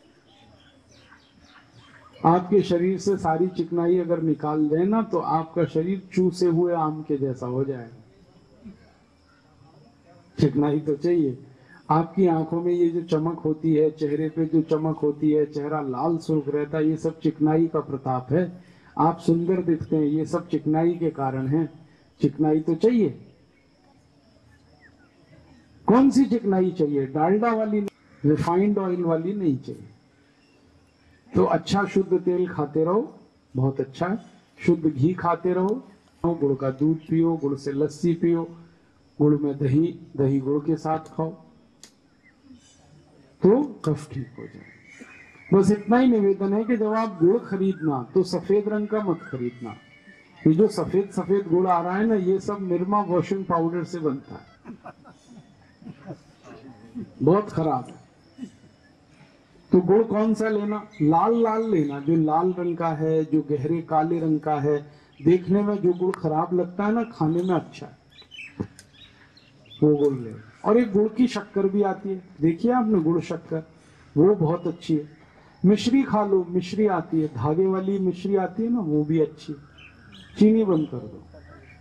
आपके शरीर से सारी चिकनाई अगर निकाल दें ना तो आपका शरीर चूसे हुए आम के जैसा हो जाएगा। चिकनाई तो चाहिए। आपकी आंखों में ये जो चमक होती है, चेहरे पे जो चमक होती है, चेहरा लाल सुर्ख रहता है, ये सब चिकनाई का प्रताप है। आप सुंदर दिखते हैं, ये सब चिकनाई के कारण है। चिकनाई तो चाहिए। कौन सी चिकनाई चाहिए? डालडा वाली, रिफाइंड ऑयल वाली नहीं चाहिए। तो अच्छा शुद्ध तेल खाते रहो, बहुत अच्छा है। शुद्ध घी खाते रहो, गुड़ का दूध पियो, गुड़ से लस्सी पियो, गुड़ में दही, दही गुड़ के साथ खाओ तो कफ ठीक हो जाए। बस इतना ही निवेदन है कि जब आप गुड़ खरीदना तो सफेद रंग का मत खरीदना। ये जो सफेद सफेद गुड़ आ रहा है ना, ये सब निरमा वॉशिंग पाउडर से बनता है, बहुत खराब है। तो गुड़ कौन सा लेना? लाल लाल लेना, जो लाल रंग का है, जो गहरे काले रंग का है। देखने में जो गुड़ खराब लगता है ना, खाने में अच्छा है, वो गुड़ ले। और एक गुड़ की शक्कर भी आती है, देखिए आपने गुड़ शक्कर, वो बहुत अच्छी है। मिश्री खा लो, मिश्री आती है, धागे वाली मिश्री आती है ना, वो भी अच्छी है। चीनी बंद कर दो,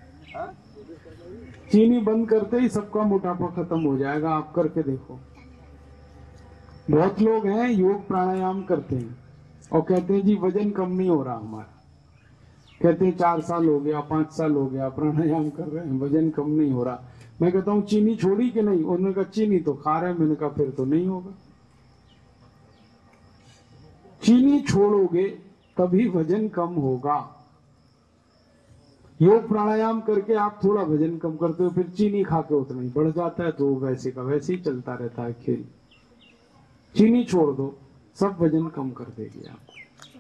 चीनी बंद करते ही सबका मोटापा खत्म हो जाएगा। आप करके देखो। बहुत लोग हैं योग प्राणायाम करते हैं और कहते हैं जी वजन कम नहीं हो रहा हमारा, कहते हैं चार साल हो गया, पांच साल हो गया प्राणायाम कर रहे हैं, वजन कम नहीं हो रहा। मैं कहता हूँ चीनी छोड़ी कि नहीं, उन्होंने कहा चीनी तो खा रहे हैं। मैंने कहा फिर तो नहीं होगा। चीनी छोड़ोगे तभी वजन कम होगा। योग प्राणायाम करके आप थोड़ा वजन कम करते हो, फिर चीनी खा के उतना ही बढ़ जाता है, तो वैसे का वैसे ही चलता रहता है खेल। चीनी छोड़ दो, सब वजन कम कर देगी आपको।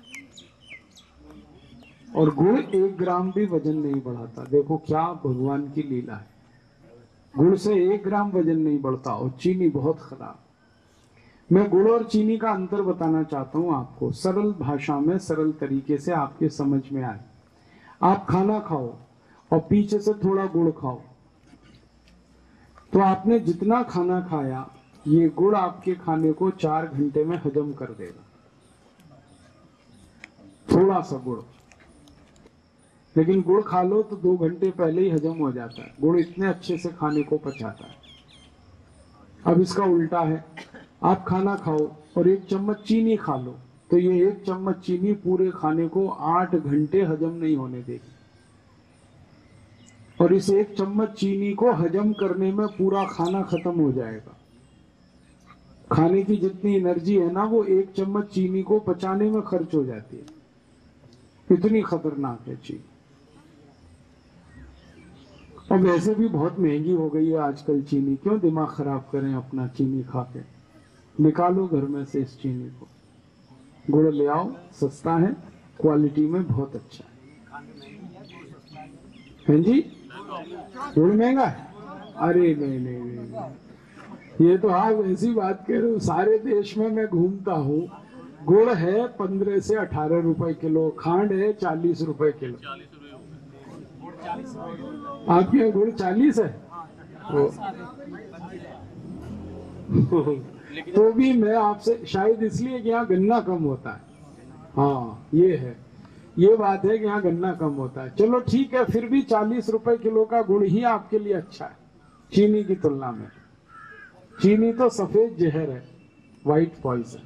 और गुड़ एक ग्राम भी वजन नहीं बढ़ाता। देखो क्या भगवान की लीला है, गुड़ से एक ग्राम वजन नहीं बढ़ता और चीनी बहुत खराब। मैं गुड़ और चीनी का अंतर बताना चाहता हूं आपको, सरल भाषा में, सरल तरीके से आपके समझ में आए। आप खाना खाओ और पीछे से थोड़ा गुड़ खाओ, तो आपने जितना खाना खाया ये गुड़ आपके खाने को चार घंटे में हजम कर देगा। थोड़ा सा गुड़, लेकिन गुड़ खा लो तो दो घंटे पहले ही हजम हो जाता है। गुड़ इतने अच्छे से खाने को पचाता है। अब इसका उल्टा है, आप खाना खाओ और एक चम्मच चीनी खा लो, तो ये एक चम्मच चीनी पूरे खाने को आठ घंटे हजम नहीं होने देगी। और इस एक चम्मच चीनी को हजम करने में पूरा खाना खत्म हो जाएगा। खाने की जितनी एनर्जी है ना, वो एक चम्मच चीनी को पचाने में खर्च हो जाती है। इतनी खतरनाक है चीनी। और वैसे भी बहुत महंगी हो गई है आजकल चीनी, क्यों दिमाग खराब करें अपना चीनी खा के। निकालो घर में से इस चीनी को, गुड़ ले आओ, सस्ता है, क्वालिटी में बहुत अच्छा है। हैं जी, गुड़ महंगा है? अरे नहीं नहीं नहीं, नहीं। ये तो आप ऐसी बात कह रहे हो, सारे देश में मैं घूमता हूँ, गुड़ है पंद्रह से अठारह रुपए किलो, खांड है चालीस रुपए किलो। आपके यहाँ गुड़ चालीस है? तो भी मैं आपसे, शायद इसलिए कि यहाँ गन्ना कम होता है। हाँ ये है, ये बात है कि यहाँ गन्ना कम होता है। चलो ठीक है, फिर भी चालीस रुपए किलो का गुड़ ही आपके लिए अच्छा है चीनी की तुलना में। चीनी तो सफेद जहर है, व्हाइट पॉइजन।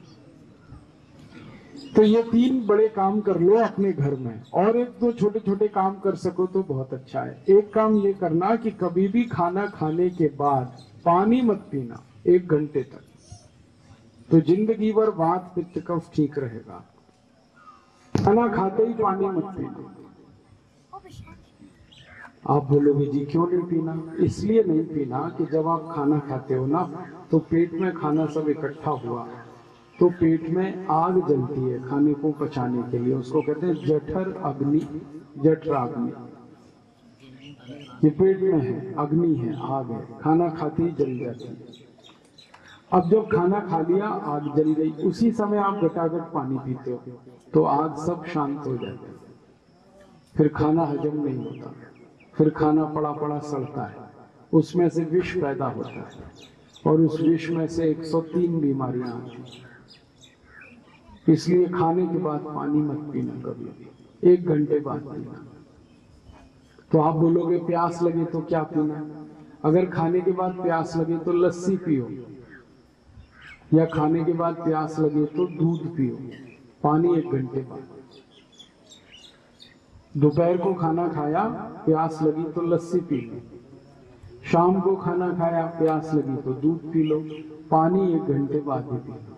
तो ये तीन बड़े काम कर लो अपने घर में, और एक दो छोटे छोटे काम कर सको तो बहुत अच्छा है। एक काम ये करना कि कभी भी खाना खाने के बाद पानी मत पीना एक घंटे तक, तो जिंदगी भर वात पित्त कफ ठीक रहेगा। खाना खाते ही पानी मत पीना। आप बोलोगे जी क्यों नहीं पीना? इसलिए नहीं पीना कि जब आप खाना खाते हो ना, तो पेट में खाना सब इकट्ठा हुआ, तो पेट में आग जलती है खाने को पचाने के लिए, उसको कहते हैं जठर अग्नि, जठराग्नि। ये पेट में है, अग्नि है, आग है, खाना खाते ही जल जाती है। अब जब खाना खा लिया, आग जल गई, उसी समय आप घटाघट पानी पीते हो तो आग सब शांत हो जाती है। फिर खाना हजम नहीं होता, फिर खाना पड़ा पड़ा सड़ता है, उसमें से विष पैदा होता है, और उस विष में से एक सौ तीन बीमारियां आती हैं। इसलिए खाने के बाद पानी मत पीना कभी, एक घंटे बाद पीना। तो आप बोलोगे प्यास लगे तो क्या पीना? अगर खाने के बाद प्यास लगे तो लस्सी पियो, या खाने के बाद प्यास लगे तो दूध पियो, पानी एक घंटे बाद। दोपहर को खाना खाया, प्यास लगी तो लस्सी पी लो, शाम को खाना खाया, प्यास लगी तो दूध पी लो, पानी एक घंटे बाद ही पी लो।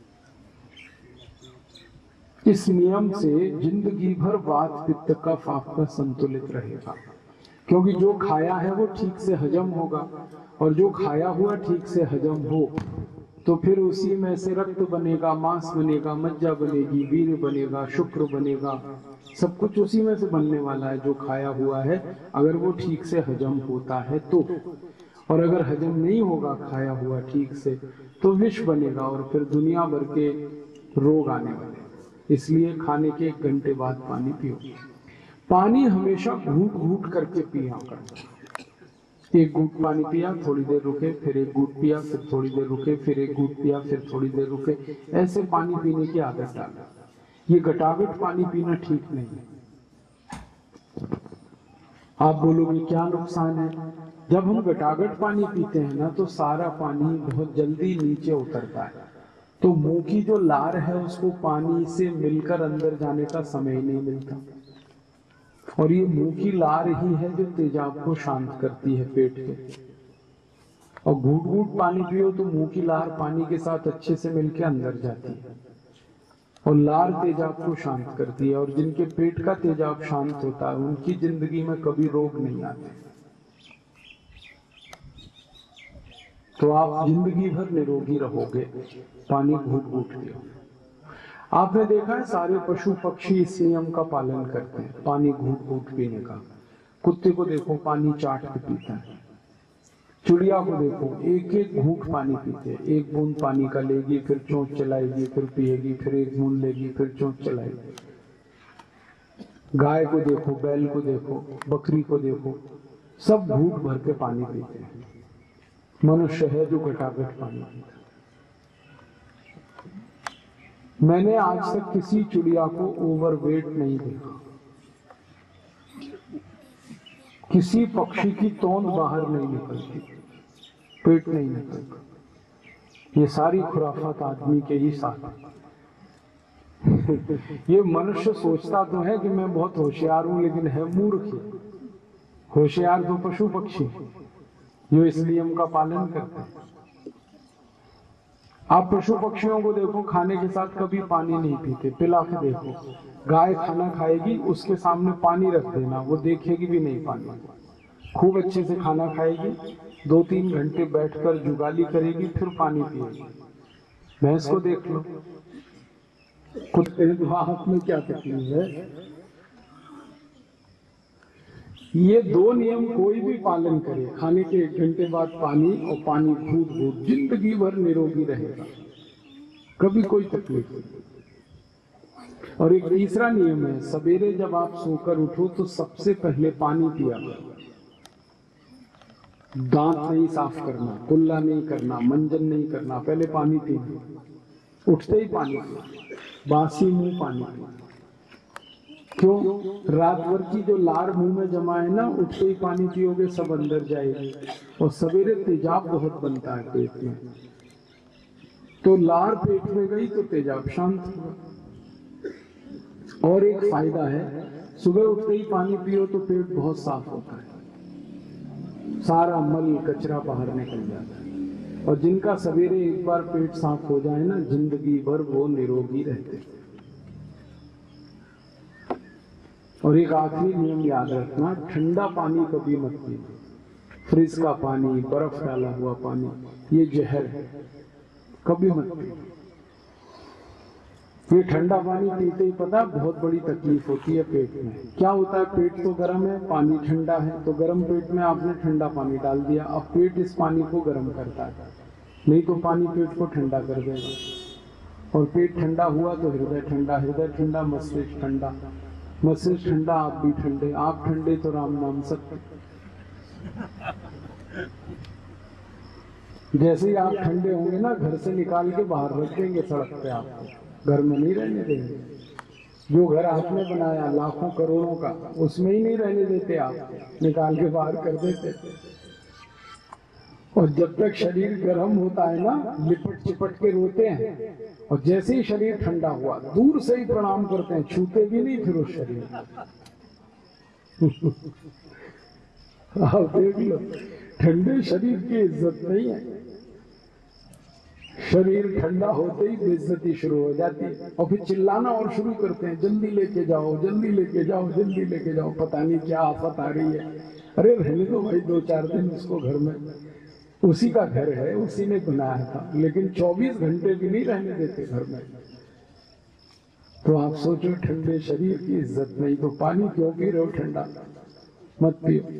इस नियम से जिंदगी भर वात पित्त कफ आपका संतुलित रहेगा, क्योंकि जो खाया है वो ठीक से हजम होगा, और जो खाया हुआ ठीक से हजम हो तो फिर उसी में से रक्त बनेगा, मांस बनेगा, मज्जा बनेगी, वीर्य बनेगा, शुक्र बनेगा, सब कुछ उसी में से बनने वाला है जो खाया हुआ है, अगर वो ठीक से हजम होता है तो। और अगर हजम नहीं होगा खाया हुआ ठीक से तो विष बनेगा और फिर दुनिया भर के रोग आने वाले। इसलिए खाने के एक घंटे बाद पानी पियो। पानी हमेशा घूट घूट करके पिया करना। एक घूट पानी पिया, थोड़ी देर रुके, फिर एक घूट पिया, फिर थोड़ी देर रुके, फिर एक घूट पिया, फिर थोड़ी देर रुके, ऐसे पानी पीने की आदत डालना। ये घटाघट पानी पीना ठीक नहीं है। आप बोलोगे क्या नुकसान है? जब हम घटाघट पानी पीते हैं ना, तो सारा पानी बहुत जल्दी नीचे उतरता है, तो मुंह की जो लार है उसको पानी से मिलकर अंदर जाने का समय नहीं मिलता, और ये मुंह की लार ही है जो तेजाब को शांत करती है पेट के। और घूट घूट पानी पियो तो मुंह की लार पानी के साथ अच्छे से मिलके अंदर जाती है और लार तेजाब को शांत करती है। और जिनके पेट का तेजाब शांत होता है उनकी जिंदगी में कभी रोग नहीं आते। तो आप जिंदगी भर निरोगी रहोगे पानी घूट घूट पियो। आपने देखा है सारे पशु पक्षी इस नियम का पालन करते हैं, पानी घूट घूट पीने का। कुत्ते को देखो पानी चाट के पीता है, चिड़िया को देखो एक एक घूंट पानी पीते हैं, एक बूंद पानी का लेगी फिर चोंच चलाएगी फिर पिएगी, फिर एक बूंद लेगी फिर चोंच चलाएगी। गाय को देखो, बैल को देखो, बकरी को देखो, सब घूंट भर के पानी पीते हैं। मनुष्य है जो घटाघट पानी पीता है। मैंने आज तक किसी चिड़िया को ओवरवेट नहीं देखा, किसी पक्षी की तोंद बाहर नहीं निकलती, पेट नहीं निकलता। ये सारी खुराफात आदमी के ही साथ है। ये मनुष्य सोचता तो है कि मैं बहुत होशियार हूं, लेकिन है मूर्ख। होशियार तो पशु पक्षी जो इस नियम का पालन करते हैं। आप पशु पक्षियों को देखो, खाने के साथ कभी पानी नहीं पीते, पिला के देखो। गाय खाना खाएगी, उसके सामने पानी रख देना, वो देखेगी भी नहीं पानी। खूब अच्छे से खाना खाएगी, दो तीन घंटे बैठकर जुगाली करेगी, फिर पानी पिएगी। भैंस को देख लो, कुत्ते तो हाथ में क्या तकलीफ है। ये दो नियम कोई भी पालन करे, खाने के एक घंटे बाद पानी और पानी घूट घूट, जिंदगी भर निरोगी रहेगा, कभी कोई तकलीफ नहीं। और एक तीसरा नियम है, सवेरे जब आप सोकर उठो तो सबसे पहले पानी पिया करो। दांत नहीं साफ करना, कुल्ला नहीं करना, मंजन नहीं करना, पहले पानी पीना। उठते ही पानी पीना, बासी मुंह पानी पीना। क्यों? रात भर की जो लार मुंह में जमा है ना, उठते ही पानी पियोगे सब अंदर जाएगी। और सवेरे तेजाब बहुत बनता है पेट में, तो लार पेट में गई तो तेजाब शांत हुआ। और एक फायदा है, सुबह उठते ही पानी पियो तो पेट बहुत साफ होता है, सारा मल कचरा बाहर निकल जाता है। और जिनका सवेरे एक बार पेट साफ हो जाए ना, जिंदगी भर वो निरोगी रहते हैं। और एक आखिरी नियम याद रखना, ठंडा पानी कभी मत पीना। फ्रिज का पानी, बर्फ डाला हुआ पानी, ये जहर है, कभी मत पीना। ये ठंडा पानी पीते ही पता बहुत बड़ी तकलीफ होती है पेट में। क्या होता है, पेट तो गर्म है, पानी ठंडा है, तो गर्म पेट में आपने ठंडा पानी डाल दिया, अब पेट इस पानी को गर्म करता है, नहीं तो पानी पेट को ठंडा कर देगा। और पेट ठंडा हुआ तो हृदय ठंडा, हृदय ठंडा मस्तिष्क ठंडा, मस्तिष्क ठंडा आप भी ठंडे, आप ठंडे तो राम नाम सत्य। जैसे ही आप ठंडे होंगे ना, घर से निकाल के बाहर रख देंगे सड़क पे, आपको घर में नहीं रहने देंगे। जो घर आपने बनाया लाखों करोड़ों का, उसमें ही नहीं रहने देते, आप निकाल के बाहर कर देते। और जब तक शरीर गर्म होता है ना, लिपट चिपट के रोते हैं, और जैसे ही शरीर ठंडा हुआ दूर से ही प्रणाम करते हैं, छूते भी नहीं फिर उस शरीर। आप देख लो, ठंडे शरीर की इज्जत नहीं है। शरीर ठंडा होते ही बेइज्जती शुरू हो जाती है, और फिर चिल्लाना और शुरू करते हैं, जल्दी लेके जाओ, जल्दी लेके जाओ, जल्दी लेके जाओ, पता नहीं क्या आफत आ रही है। अरे रहने दो भाई, दो चार दिन उसको घर में, उसी का घर है, उसी ने बनाया था, लेकिन चौबीस घंटे भी नहीं रहने देते घर में। तो आप सोचो, ठंडे शरीर की इज्जत नहीं तो पानी क्यों पी रहे हो, ठंडा मत पियो।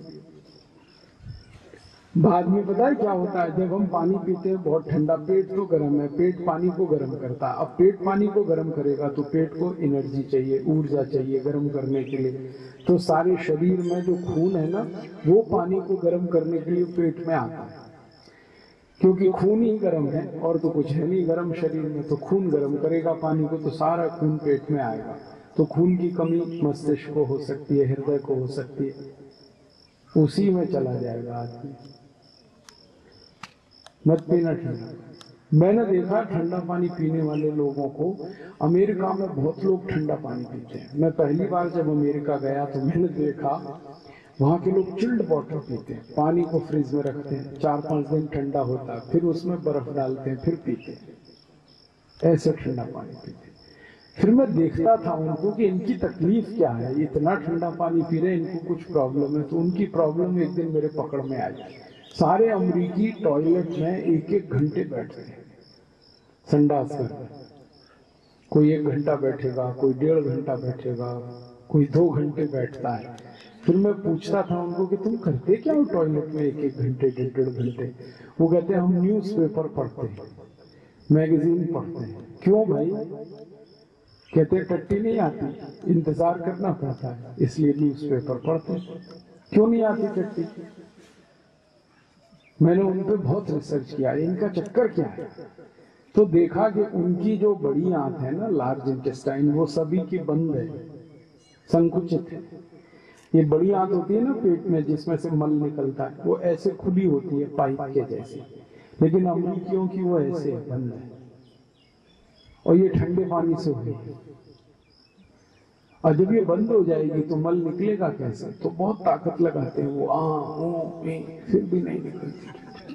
बाद में पता है क्या होता है, जब हम पानी पीते हैं बहुत ठंडा, पेट तो गर्म है, पेट पानी को गर्म करता है। अब पेट पानी को गर्म करेगा तो पेट को एनर्जी चाहिए, ऊर्जा चाहिए गर्म करने के लिए। तो सारे शरीर में जो खून है ना, वो पानी को गर्म करने के लिए पेट में आता है, क्योंकि खून ही गर्म है और तो कुछ है नहीं गर्म शरीर में। तो खून गर्म करेगा पानी को, तो सारा खून पेट में आएगा। तो खून की कमी मस्तिष्क को हो सकती है, हृदय को हो सकती है, उसी में चला जाएगा आदमी। मत पीना ठंडा। मैंने देखा ठंडा पानी पीने वाले लोगों को, अमेरिका में बहुत लोग ठंडा पानी पीते हैं। मैं पहली बार जब अमेरिका गया तो मैंने देखा वहाँ के लोग चिल्ड वाटर पीते हैं, पानी को फ्रिज में रखते हैं, चार पांच दिन ठंडा होता है, फिर उसमें बर्फ डालते हैं, फिर पीते हैं, ऐसे ठंडा पानी पीते हैं। फिर मैं देखता था उनको कि इनकी तकलीफ क्या है, इतना ठंडा पानी पी रहे, इनको कुछ प्रॉब्लम है। तो उनकी प्रॉब्लम एक दिन मेरे पकड़ में आई। सारे अमरीकी टॉयलेट में एक एक घंटे बैठते हैं संडास कर, कोई एक घंटा बैठेगा, कोई डेढ़ घंटा बैठेगा, कोई दो घंटे बैठता है। फिर मैं पूछता था उनको कि तुम करते क्या हो टॉयलेट में एक एक घंटे डेढ़ डेढ़ घंटे? वो कहते हैं हम न्यूज़पेपर पढ़ते हैं, मैगजीन पढ़ते हैं। क्यों भाई? कहते टट्टी नहीं आती, इंतजार करना पड़ता है, इसलिए न्यूज़पेपर पढ़ते हैं। क्यों नहीं आती टट्टी? मैंने उन पर बहुत रिसर्च किया, इनका चक्कर क्या है। तो देखा कि उनकी जो बड़ी आंत है ना, लार्ज इंटेस्टाइन, वो सभी की बंद है, संकुचित है। ये बड़ी आंत होती है ना पेट में, जिसमें से मल निकलता है, वो ऐसे खुली होती है पाइप के जैसे, लेकिन अमरीकियों की वो ऐसे बंद है। और ये ठंडे पानी से हुई है, और जब ये बंद हो जाएगी तो मल निकलेगा कैसे? तो बहुत ताकत लगाते हैं वो, आ ओ ए, फिर भी नहीं निकलती।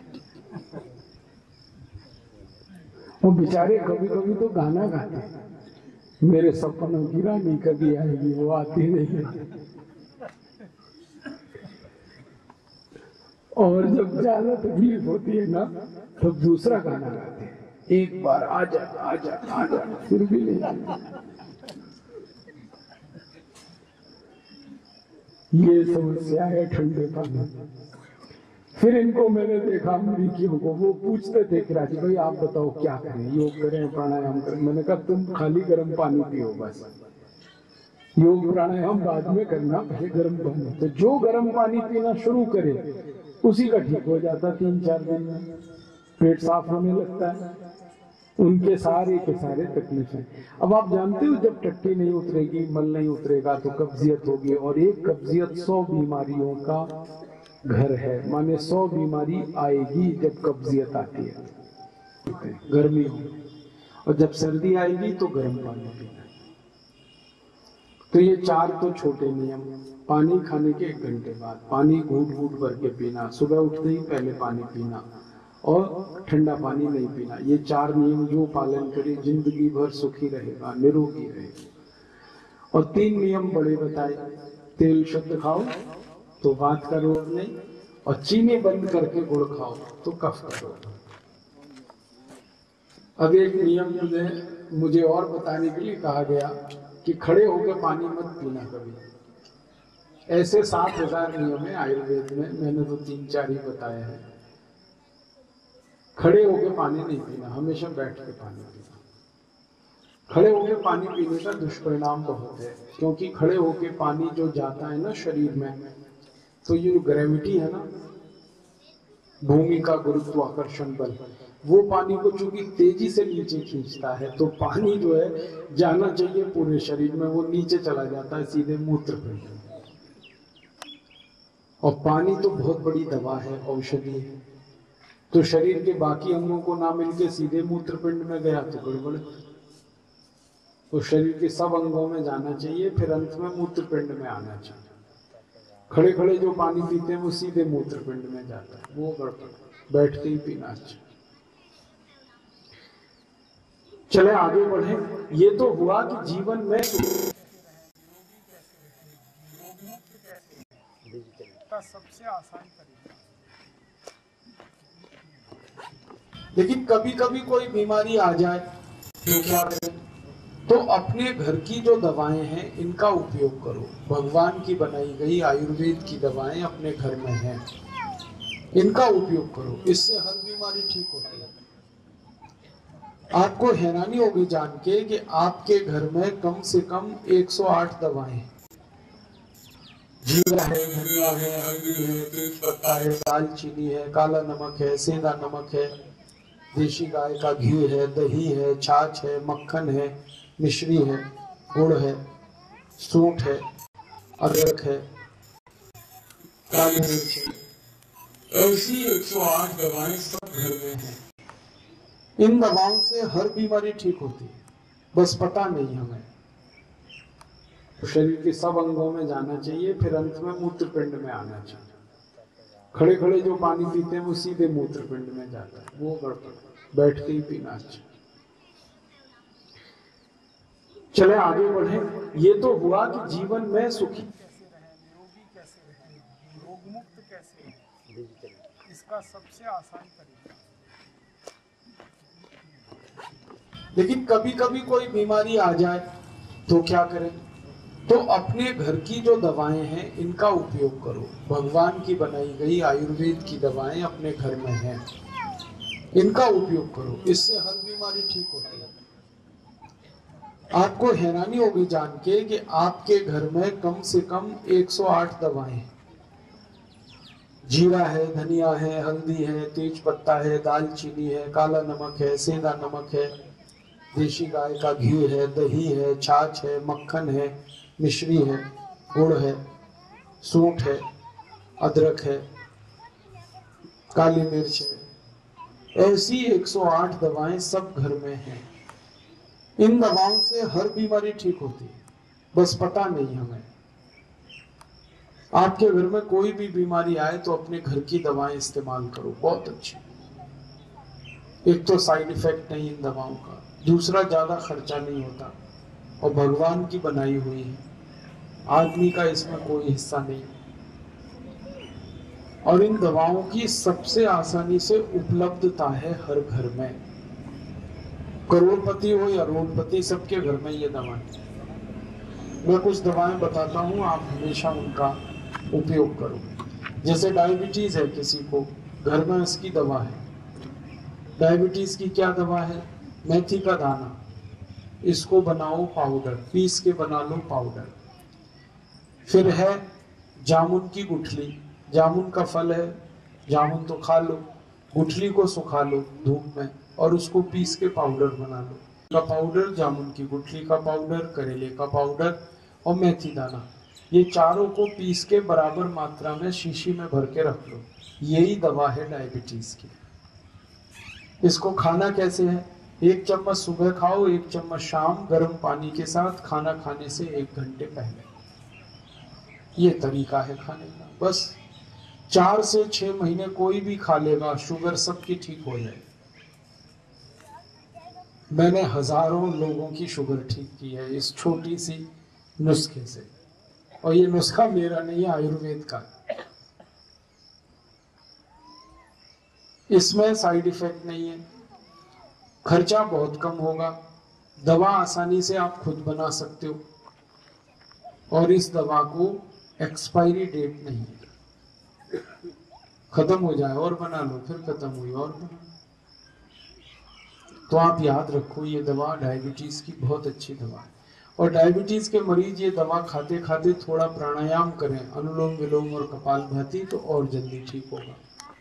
वो बेचारे कभी कभी तो गाना गाते हैं, मेरे सपनों की रानी कभी आएगी, वो आती नहीं। और जब ज्यादा तकलीफ होती है ना, तब दूसरा गाना गाते हैं, एक बार आजा आजा आजा, फिर भी नहीं। ये समस्या है ठंडे पानी। फिर इनको मैंने देखा अमरीकियों को, वो पूछते थे कि राजी भाई आप बताओ क्या करें, योग करें प्राणायाम करें? मैंने कहा तुम खाली गर्म पानी पियो बस, योग प्राणायाम बाद में करना, पहले गर्म पानी। तो जो गर्म पानी पीना शुरू करे उसी का ठीक हो जाता, तीन चार दिन में पेट साफ होने लगता है। उनके सारे के सारे तकलीफ है। अब आप जानते हो जब टट्टी नहीं उतरेगी, मल नहीं उतरेगा, तो कब्जियत होगी, और एक कब्जियत सौ बीमारियों का घर है। माने सौ बीमारी आएगी जब कब्जियत आती है, गर्मी हो, और जब सर्दी आएगी तो गर्म पानी पीना। तो ये चार तो छोटे नियम। पानी खाने के एक घंटे बाद पानी घूट घूट भर के पीना, सुबह उठते ही पहले पानी पीना, और ठंडा पानी नहीं पीना। ये चार नियम जो पालन करे जिंदगी भर सुखी रहेगा, निरोगी रहेगा। और तीन नियम बड़े बताए, तेल शुद्ध खाओ तो वात का रोग नहीं, और चीनी बंद करके गुड़ खाओ तो कफ का रोग। अब एक नियम मुझे मुझे और बताने के लिए कहा गया कि खड़े होकर पानी मत पीना कभी। ऐसे सात हजार नियम है आयुर्वेद में, मैंने तो तीन चार ही बताए हैं। खड़े होकर पानी नहीं पीना, हमेशा बैठ के पानी पीना। खड़े होकर पानी पीने का दुष्परिणाम बहुत है, क्योंकि खड़े होकर पानी जो जाता है ना शरीर में, तो ये जो ग्रेविटी है ना, भूमि का गुरुत्वाकर्षण बल, वो पानी को चूंकि तेजी से नीचे खींचता है, तो पानी जो है जाना चाहिए पूरे शरीर में, वो नीचे चला जाता है सीधे मूत्रपिंड में। और पानी तो बहुत बड़ी दवा है, औषधि है। तो शरीर के बाकी अंगों को ना मिलके सीधे मूत्रपिंड में गया तो गड़बड़। तो शरीर के सब अंगों में जाना चाहिए, फिर अंत में मूत्रपिंड में आना चाहिए। खड़े खड़े जो पानी पीते हैं वो सीधे मूत्रपिंड में जाता है, वो गड़बड़। बैठ के ही पीना चाहिए। चले आगे बढ़े। ये तो हुआ कि जीवन में सबसे आसान तरीका। लेकिन कभी कभी कोई बीमारी आ जाए तो क्या करें? तो अपने घर की जो दवाएं हैं इनका उपयोग करो। भगवान की बनाई गई आयुर्वेद की दवाएं अपने घर में हैं, इनका उपयोग करो, इससे हर बीमारी ठीक होती है। आपको हैरानी होगी जान के कि आपके घर में कम से कम एक सौ आठ दवाएं हैं। जीरा है, धनिया है, हल्दी है, तेजपत्ता है, दालचीनी है, काला नमक है, सेंधा नमक है, देशी गाय का घी है, दही है, छाछ है, मक्खन है, मिश्री है, गुड़ है, सूंठ है, अदरक है, काली मिर्च है। ऐसी एक सौ आठ दवाएं सब घर में हैं। इन दवाओं से हर बीमारी ठीक होती है, बस पता नहीं हमें। शरीर के सब अंगों में जाना चाहिए, फिर अंत में मूत्रपिंड में आना चाहिए। खड़े खड़े जो पानी पीते हैं वो सीधे मूत्रपिंड में जाता है, वो गड़बड़, बैठ के ही पीना चाहिए। चले आगे बढ़े। ये तो हुआ कि जीवन में सुखी कैसे रहें, निरोगी कैसे रहें, रोग मुक्त कैसे रहें, इसका सबसे आसान तरीका। लेकिन कभी कभी कोई बीमारी आ जाए तो क्या करें? तो अपने घर की जो दवाएं हैं इनका उपयोग करो। भगवान की बनाई गई आयुर्वेद की दवाएं अपने घर में हैं, इनका उपयोग करो, इससे हर बीमारी ठीक होती है। आपको हैरानी होगी जान के कि आपके घर में कम से कम एक सौ आठ दवाएं हैं। जीरा है, धनिया है, हल्दी है, तेज पत्ता है, दालचीनी है, काला नमक है, सेंधा नमक है, देशी गाय का घी है, दही है, छाछ है, मक्खन है, मिश्री है, गुड़ है, सूंठ है, अदरक है, काली मिर्च है। ऐसी एक सौ आठ दवाएं सब घर में हैं। इन दवाओं से हर बीमारी ठीक होती है, बस पता नहीं हमें। आपके घर में कोई भी बीमारी आए तो अपने घर की दवाएं इस्तेमाल करो, बहुत अच्छी। एक तो साइड इफेक्ट नहीं इन दवाओं का, दूसरा ज्यादा खर्चा नहीं होता और भगवान की बनाई हुई है, आदमी का इसमें कोई हिस्सा नहीं। और इन दवाओं की सबसे आसानी से उपलब्धता है हर घर में। करोड़पति हो या रोडपति, सबके घर में ये दवाएं। मैं कुछ दवाएं बताता हूं, आप हमेशा उनका उपयोग करो। जैसे डायबिटीज है किसी को, घर में इसकी दवा है। डायबिटीज की क्या दवा है? मेथी का दाना, इसको बनाओ पाउडर, पीस के बना लो पाउडर। फिर है जामुन की गुठली, जामुन का फल है, जामुन तो खा लो, गुठली को सुखा लो धूप में और उसको पीस के पाउडर बना लो। का पाउडर, जामुन की गुठली का पाउडर, करेले का पाउडर और मेथी दाना, ये चारों को पीस के बराबर मात्रा में शीशी में भर के रख लो। यही दवा है डायबिटीज की। इसको खाना कैसे है? एक चम्मच सुबह खाओ, एक चम्मच शाम, गर्म पानी के साथ, खाना खाने से एक घंटे पहले। ये तरीका है खाने का। बस चार से छह महीने कोई भी खा लेगा, शुगर सबकी ठीक हो जाएगी। मैंने हजारों लोगों की शुगर ठीक की है इस छोटी सी नुस्खे से, और ये नुस्खा मेरा नहीं है, आयुर्वेद का। इसमें साइड इफेक्ट नहीं है, खर्चा बहुत कम होगा, दवा आसानी से आप खुद बना सकते हो, और इस दवा को एक्सपायरी डेट नहीं है। खत्म हो जाए और बना लो, फिर खत्म हुई और बना लो। तो आप याद रखो, ये दवा डायबिटीज की बहुत अच्छी दवा है। और डायबिटीज के मरीज ये दवा खाते खाते थोड़ा प्राणायाम करें, अनुलोम विलोम और कपालभाति, तो और जल्दी ठीक होगा।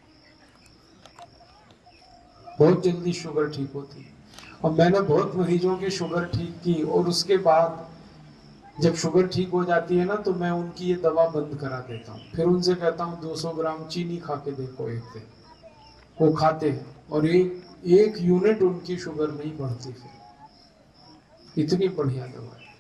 बहुत जल्दी शुगर ठीक होती है। और मैंने बहुत मरीजों की शुगर ठीक की, और उसके बाद जब शुगर ठीक हो जाती है ना, तो मैं उनकी ये दवा बंद करा देता हूँ। फिर उनसे कहता हूँ दो सौ ग्राम चीनी खा के देखो एक दिन। वो खाते हैं और एक एक यूनिट उनकी शुगर नहीं बढ़ती। फिर इतनी बढ़िया दवा है,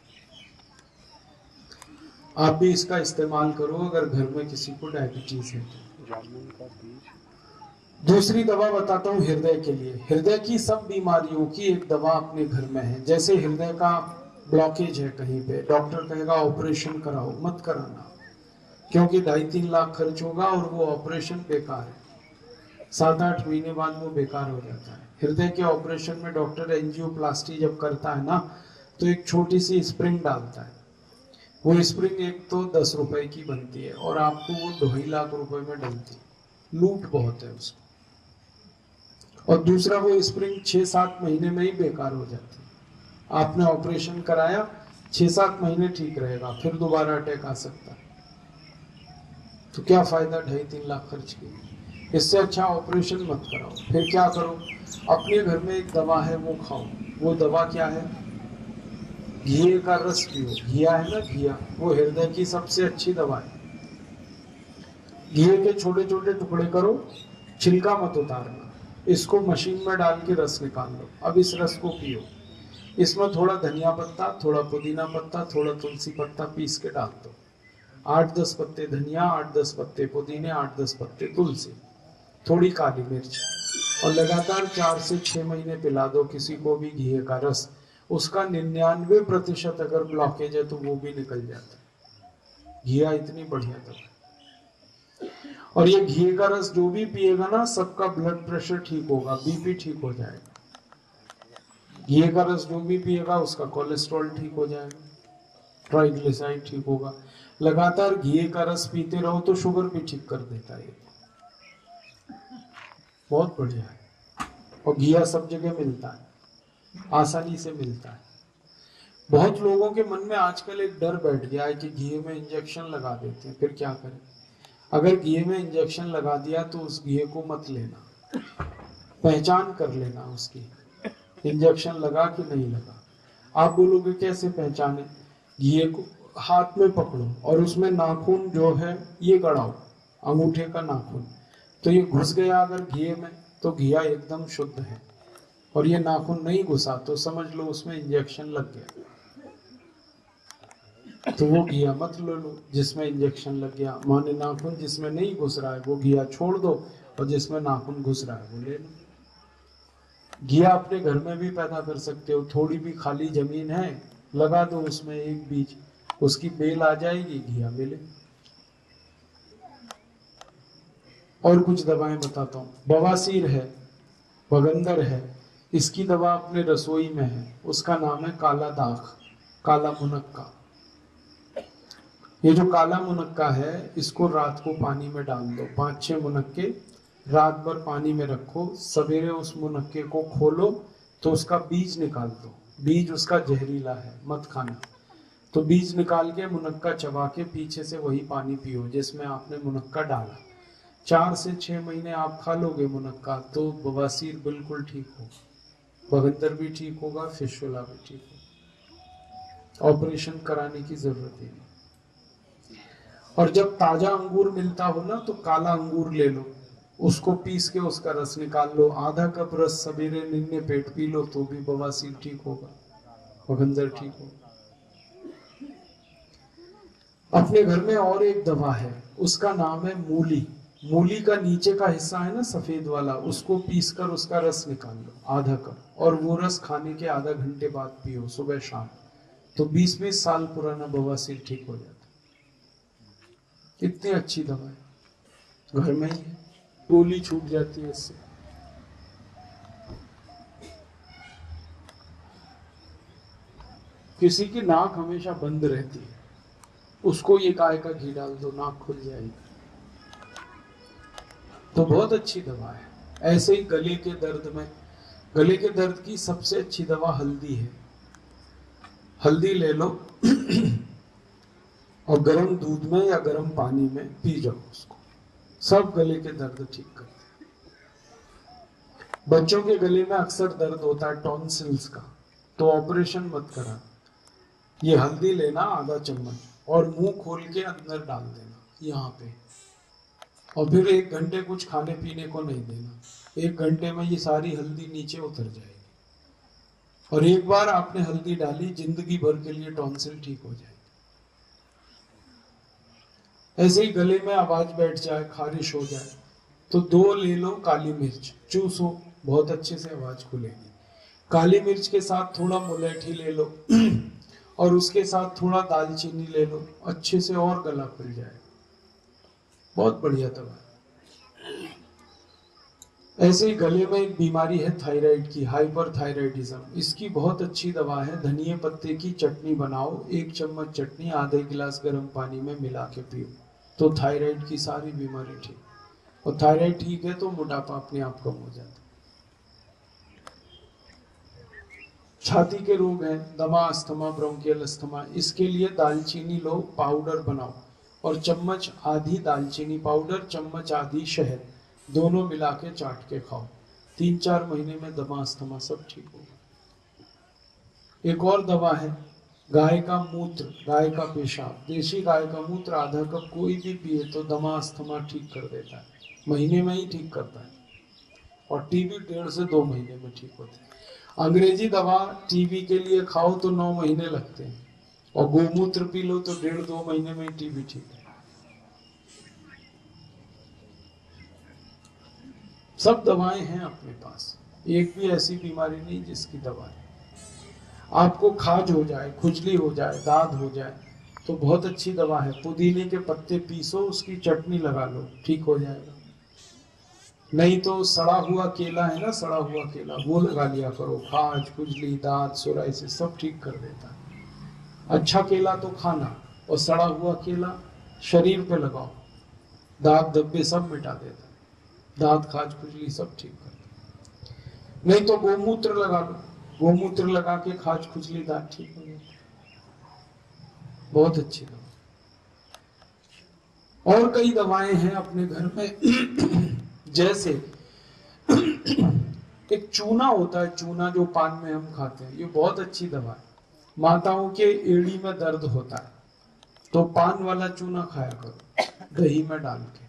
आप भी इसका इस्तेमाल करो अगर घर में किसी को डायबिटीज है तो। दूसरी दवा बताता हूँ हृदय के लिए। हृदय की सब बीमारियों की एक दवा अपने घर में है। जैसे हृदय का ब्लॉकेज है कहीं पे, डॉक्टर कहेगा ऑपरेशन कराओ, मत कराना, क्योंकि ढाई तीन लाख खर्च होगा और वो ऑपरेशन बेकार है। सात आठ महीने बाद वो बेकार हो जाता है। हृदय के ऑपरेशन में डॉक्टर एंजियोप्लास्टी जब करता है ना, तो एक छोटी सी स्प्रिंग डालता है। वो स्प्रिंग एक तो दस रुपए की बनती है और आपको वो ढाई लाख रुपए में डलती है। लूट बहुत है उसको। और दूसरा, वो स्प्रिंग छह सात महीने में ही बेकार हो जाती है। आपने ऑपरेशन कराया, छह सात महीने ठीक रहेगा, फिर दोबारा अटैक आ सकता है। तो क्या फायदा ढाई तीन लाख खर्च की? इससे अच्छा ऑपरेशन मत कराओ। फिर क्या करो, अपने घर में एक दवा है वो खाओ। वो दवा क्या है? घी का रस पियो। घिया है ना, घिया, वो हृदय की सबसे अच्छी दवा है। घी के छोटे छोटे टुकड़े करो, छिलका मत उतारना, इसको मशीन में डाल के रस निकाल लो। अब इस रस को पियो। इसमें थोड़ा धनिया पत्ता, थोड़ा पुदीना पत्ता, थोड़ा तुलसी पत्ता पीस के डाल दो। आठ दस पत्ते धनिया, आठ दस पत्ते पुदीने, आठ दस पत्ते तुलसी, थोड़ी काली मिर्च, और लगातार चार से छह महीने पिला दो किसी को भी घी का रस। उसका निन्यानवे प्रतिशत अगर ब्लॉकेज है तो वो भी निकल जाता है। घिया इतनी बढ़िया दवा। और ये घी का रस जो भी पिएगा ना, सबका ब्लड प्रेशर ठीक होगा, बीपी ठीक हो जाएगा। घी का रस जो भी पिएगा उसका कोलेस्ट्रॉल ठीक हो जाएगा, ट्राइग्लिसराइड ठीक होगा। लगातार घी का रस पीते रहो तो शुगर भी ठीक कर देता है, बहुत बढ़िया है। और घिया सब जगह मिलता है, आसानी से मिलता है। बहुत लोगों के मन में आजकल एक डर बैठ गया है कि घी में इंजेक्शन लगा देते हैं, फिर क्या करें। अगर घी में इंजेक्शन लगा दिया तो उस घी को मत लेना, पहचान कर लेना उसकी, इंजेक्शन लगा कि नहीं लगा। आप बोलोगे कैसे पहचाने? घी को हाथ में पकड़ो और उसमें नाखून जो है ये गड़ाओ, अंगूठे का नाखून, तो ये घुस गया अगर घी में तो घिया एकदम शुद्ध है। और ये नाखून नहीं घुसा तो समझ लो उसमें इंजेक्शन लग गया, तो वो घिया मत लो लो जिसमें इंजेक्शन लग गया। माने नाखून जिसमें नहीं घुस रहा है वो घिया छोड़ दो, और जिसमें नाखून घुस रहा है वो ले लो। घिया अपने घर में भी पैदा कर सकते हो, थोड़ी भी खाली जमीन है लगा दो उसमें एक बीज, उसकी बेल आ जाएगी, घिया मिले। और कुछ दवाएं बताता हूँ। बवासीर है, बगंदर है, इसकी दवा अपने रसोई में है, उसका नाम है काला दाग, काला मुनक्का। ये जो काला मुनक्का है इसको रात को पानी में डाल दो, पांच छह मुनक्के रात भर पानी में रखो, सवेरे उस मुनक्के को खोलो तो उसका बीज निकाल दो। बीज उसका जहरीला है, मत खाना। तो बीज निकाल के मुनक्का चबा के पीछे से वही पानी पियो जिसमें आपने मुनक्का डाला। चार से छह महीने आप खा लोगे मुनक्का तो बवासीर बिल्कुल ठीक होगा, बगंदर भी ठीक होगा, फिशुला भी ठीक होगा, ऑपरेशन कराने की जरूरत ही नहीं। और जब ताजा अंगूर मिलता हो ना तो काला अंगूर ले लो, उसको पीस के उसका रस निकाल लो, आधा कप रस सवेरे निन्ने पेट पी लो तो भी बवासीर ठीक होगा, बगंदर ठीक होगा। अपने घर में और एक दवा है, उसका नाम है मूली। मूली का नीचे का हिस्सा है ना सफेद वाला, उसको पीसकर उसका रस निकाल लो आधा कप, और वो रस खाने के आधा घंटे बाद पियो सुबह शाम, तो बीस बीस साल पुराना बवासीर ठीक हो जाता। इतनी अच्छी दवा है, घर में ही है, गोली छूट जाती है इससे। किसी की नाक हमेशा बंद रहती है, उसको ये गाय का घी डाल दो, नाक खुल जाएगी, तो बहुत अच्छी दवा है। ऐसे ही गले के दर्द में, गले के दर्द की सबसे अच्छी दवा हल्दी है। हल्दी ले लो और गर्म दूध में या गर्म पानी में पी जाओ उसको, सब गले के दर्द ठीक करते हैं। बच्चों के गले में अक्सर दर्द होता है टॉन्सिल्स का, तो ऑपरेशन मत करा, ये हल्दी लेना आधा चम्मच और मुंह खोल के अंदर डाल देना यहाँ पे, और फिर एक घंटे कुछ खाने पीने को नहीं देना। एक घंटे में ये सारी हल्दी नीचे उतर जाएगी, और एक बार आपने हल्दी डाली जिंदगी भर के लिए टॉन्सिल ठीक हो जाएगी। ऐसे ही गले में आवाज बैठ जाए, खारिश हो जाए, तो दो ले लो काली मिर्च, चूसो, बहुत अच्छे से आवाज खुलेगी। काली मिर्च के साथ थोड़ा मुलेठी ले लो और उसके साथ थोड़ा दालचीनी ले लो, अच्छे से और गला खुल जाएगा, बहुत बढ़िया दवा है। ऐसे ही गले में एक बीमारी है थायराइड की, हाइपरथायराइडिज्म, इसकी बहुत अच्छी दवा है। धनिये पत्ते की चटनी बनाओ, एक चम्मच चटनी आधे गिलास गर्म पानी में मिला के पियो, तो थायराइड की सारी बीमारी ठीक। और थायराइड ठीक है तो मोटापा अपने आप कम हो जाता है। छाती के रोग हैं, दमा, अस्थमा, ब्रोंकियल अस्थमा, इसके लिए दालचीनी लो, पाउडर बनाओ, और चम्मच आधी दालचीनी पाउडर, चम्मच आधी शहद, दोनों मिला के चाट के खाओ, तीन चार महीने में दमा अस्थमा सब ठीक होगा। एक और दवा है गाय का मूत्र, गाय का पेशाब, देशी गाय का मूत्र आधा कप कोई भी पिए तो दमा अस्थमा ठीक कर देता है, महीने में ही ठीक करता है, और टीबी डेढ़ से दो महीने में ठीक होता है। अंग्रेजी दवा टीबी के लिए खाओ तो नौ महीने लगते हैं, और गोमूत्र पी लो तो डेढ़ दो महीने में टीबी ठीक है। सब दवाएं हैं अपने पास, एक भी ऐसी बीमारी नहीं जिसकी दवा है। आपको खाज हो जाए, खुजली हो जाए, दाद हो जाए तो बहुत अच्छी दवा है, पुदीने के पत्ते पीसो, उसकी चटनी लगा लो, ठीक हो जाएगा। नहीं तो सड़ा हुआ केला है ना, सड़ा हुआ केला वो लगा लिया करो, खाज, खुजली, दाद, सोराइसिस सब ठीक कर देता है। अच्छा केला तो खाना, और सड़ा हुआ केला शरीर पे लगाओ, दाद धब्बे सब मिटा देता है, दाद, खाज, खुजली सब ठीक कर देता है। नहीं तो गोमूत्र लगा लो, गोमूत्र लगा के खाज, खुजली, दाद ठीक हो जाता है, बहुत अच्छी दवा। और कई दवाएं हैं अपने घर में जैसे एक चूना होता है, चूना जो पान में हम खाते हैं, ये बहुत अच्छी दवा है। माताओं के एड़ी में दर्द होता है तो पान वाला चूना खाया करो, दही में डाल के,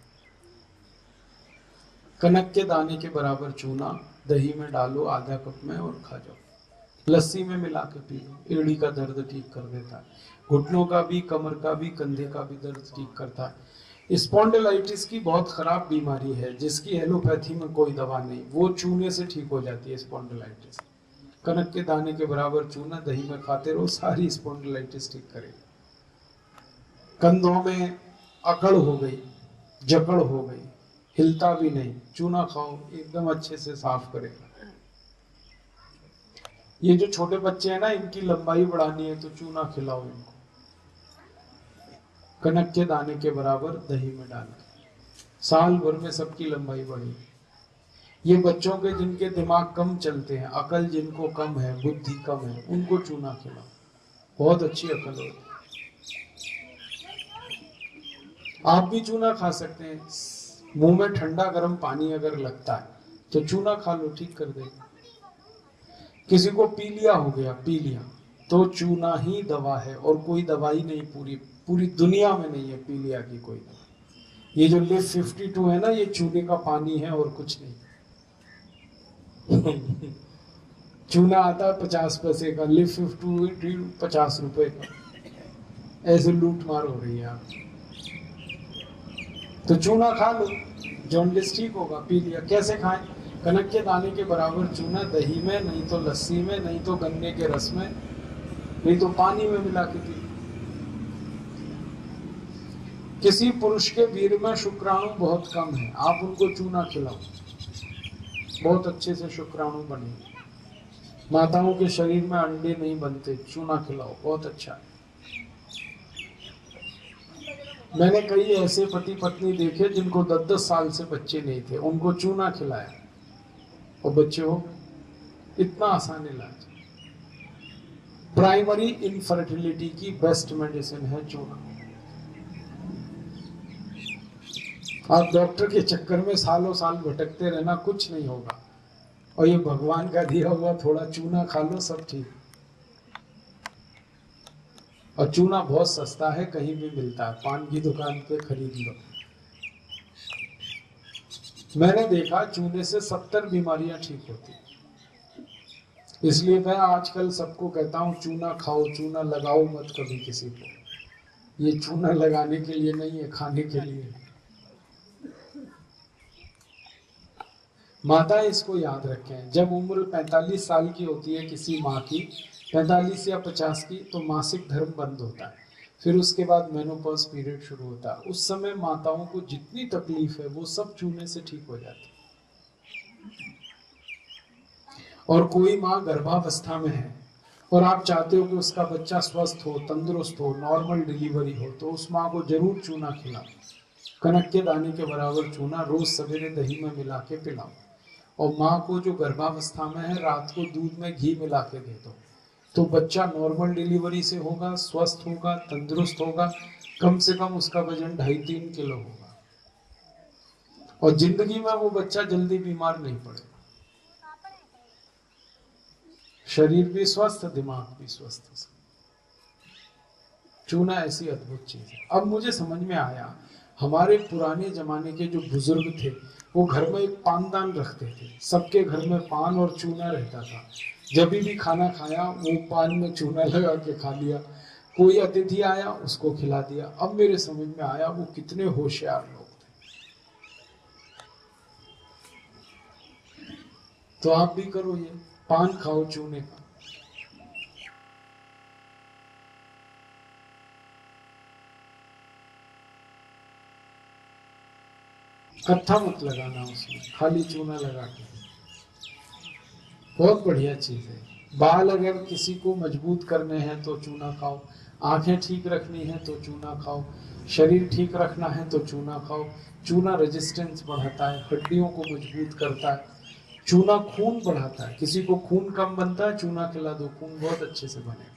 कनक के दाने के बराबर चूना दही में डालो आधा कप में और खा जाओ, लस्सी में मिला के पी लो, एड़ी का दर्द ठीक कर देता है, घुटनों का भी, कमर का भी, कंधे का भी दर्द ठीक करता है। स्पॉन्डिलाइटिस की बहुत खराब बीमारी है जिसकी एलोपैथी में कोई दवा नहीं, वो चूने से ठीक हो जाती है स्पॉन्डिलाइटिस। कनक के दाने के बराबर चूना दही में खाते रहो, सारी स्पॉन्डिलाइटिस ठीक करेगा। कंधों में अकड़ हो गई, जकड़ हो गई, हिलता भी नहीं, चूना खाओ, एकदम अच्छे से साफ करेगा। ये जो छोटे बच्चे हैं ना, इनकी लंबाई बढ़ानी है तो चूना खिलाओ इनको, कनक के दाने के बराबर दही में डाल के, साल भर में सबकी लंबाई बढ़ेगी। ये बच्चों के जिनके दिमाग कम चलते हैं, अकल जिनको कम है, बुद्धि कम है, उनको चूना खिलाओ, बहुत अच्छी अकल होती है। आप भी चूना खा सकते हैं, मुंह में ठंडा गर्म पानी अगर लगता है तो चूना खा लो, ठीक कर देगा। किसी को पीलिया हो गया, पीलिया तो चूना ही दवा है, और कोई दवाई नहीं, पूरी पूरी दुनिया में नहीं है पीलिया की कोई दवा। ये जो लिव फिफ्टी टू है ना, ये चूने का पानी है और कुछ नहीं। चूना आता है पचास पैसे का, लिव फिफ्टी टू पचास रुपए का, ऐसे लूट मार हो रही है आप। तो चूना खा लो, जॉन्डिस ठीक होगा। पीलिया कैसे खाएं? कनक के दाने के बराबर चूना दही में, नहीं तो लस्सी में, नहीं तो गन्ने के रस में, नहीं तो पानी में मिला के पी। किसी पुरुष के वीर में शुक्राणु बहुत कम है, आप उनको चूना खिलाओ, बहुत अच्छे से शुक्राणु बनेंगे। माताओं के शरीर में अंडे नहीं बनते, चूना खिलाओ, बहुत अच्छा है। मैंने कई ऐसे पति पत्नी देखे जिनको दस दस साल से बच्चे नहीं थे, उनको चूना खिलाया और बच्चे हो। इतना आसान इलाज। प्राइमरी इनफर्टिलिटी की बेस्ट मेडिसिन है चूना। आप डॉक्टर के चक्कर में सालों साल भटकते रहना, कुछ नहीं होगा, और ये भगवान का दिया हुआ थोड़ा चूना खा लो, सब ठीक। और चूना बहुत सस्ता है, कहीं भी मिलता है, पान की दुकान पे खरीद लो। मैंने देखा चूने से सत्तर बीमारियां ठीक होती, इसलिए मैं आजकल सबको कहता हूँ चूना खाओ, चूना लगाओ मत कभी किसी को। ये चूना लगाने के लिए नहीं है, खाने के लिए। माता इसको याद रखें, जब उम्र पैंतालीस साल की होती है किसी माँ की, पैंतालीस या पचास की, तो मासिक धर्म बंद होता है, फिर उसके बाद मेनोपॉज पीरियड शुरू होता है। उस समय माताओं को जितनी तकलीफ है वो सब चूने से ठीक हो जाती है। और कोई माँ गर्भावस्था में है और आप चाहते हो कि उसका बच्चा स्वस्थ हो, तंदुरुस्त हो, नॉर्मल डिलीवरी हो, तो उस माँ को जरूर चूना खिलाओ। कनक के दाने के बराबर चूना रोज सवेरे दही में मिला के पिलाओ। और माँ को जो गर्भावस्था में है, रात को दूध में घी मिला के दे दो, तो बच्चा नॉर्मल डिलीवरी से होगा, स्वस्थ होगा, तंदुरुस्त होगा, कम से कम उसका वजन ढाई तीन किलो होगा, और जिंदगी में वो बच्चा जल्दी बीमार नहीं पड़ेगा। शरीर भी स्वस्थ, दिमाग भी स्वस्थ। चूना ऐसी अद्भुत चीज है। अब मुझे समझ में आया, हमारे पुराने जमाने के जो बुजुर्ग थे वो घर में एक पानदान रखते थे, सबके घर में पान और चूना रहता था। जब भी खाना खाया वो पान में चूना लगा के खा लिया। कोई अतिथि आया उसको खिला दिया। अब मेरे समझ में आया वो कितने होशियार लोग थे। तो आप भी करो ये, पान खाओ चूने का। कत्था मत लगाना उसमें, खाली चूना लगा के। बहुत बढ़िया चीज है। बाल अगर किसी को मजबूत करने हैं तो चूना खाओ, आंखें ठीक रखनी है तो चूना खाओ, शरीर ठीक रखना है तो चूना खाओ। चूना रेजिस्टेंस बढ़ाता है, हड्डियों को मजबूत करता है। चूना खून बढ़ाता है, किसी को खून कम बनता है चूना खिला दो, खून बहुत अच्छे से बनेगा।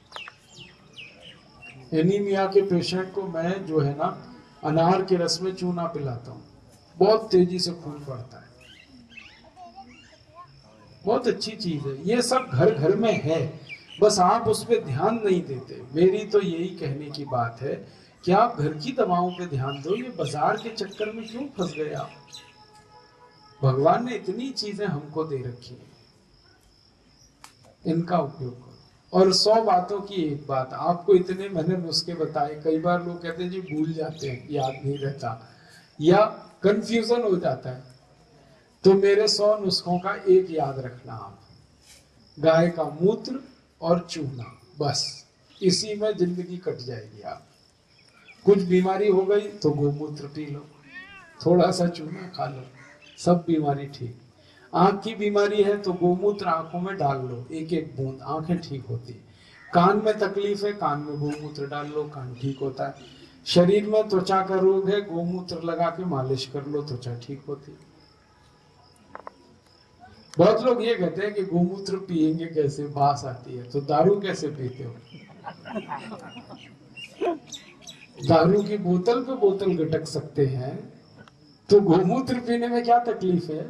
एनीमिया के पेशेंट को मैं जो है ना अनार के रस में चूना पिलाता हूँ, बहुत तेजी से खून बढ़ता है। बहुत अच्छी चीज है, ये सब घर घर में है, बस आप उस पर ध्यान नहीं देते। मेरी तो यही कहने की बात है कि आप घर की दवाओं पे ध्यान दो, ये बाजार के चक्कर में क्यों फंस गए आप। भगवान ने इतनी चीजें हमको दे रखी है, इनका उपयोग करो। और सौ बातों की एक बात, आपको इतने मैंने नुस्खे बताए, कई बार लोग कहते हैं जी भूल जाते हैं, याद नहीं रहता या कंफ्यूजन हो जाता है, तो मेरे सौ नुस्खों का एक याद रखना आप, गाय का मूत्र और चूना, बस इसी में जिंदगी कट जाएगी। आप कुछ बीमारी हो गई तो गोमूत्र पी लो, थोड़ा सा चूना खा लो, सब बीमारी ठीक। आंख की बीमारी है तो गोमूत्र आंखों में डाल लो, एक एक बूंद, आंखें ठीक होती है। कान में तकलीफ है, कान में गोमूत्र डाल लो, कान ठीक होता है। शरीर में त्वचा का रोग है, गोमूत्र लगा के मालिश कर लो, त्वचा ठीक होती है। बहुत लोग ये कहते हैं कि गोमूत्र पिएंगे कैसे, बास आती है, तो दारू कैसे पीते हो। दारू की बोतल पे बोतल गटक सकते हैं, तो गोमूत्र पीने में क्या तकलीफ है।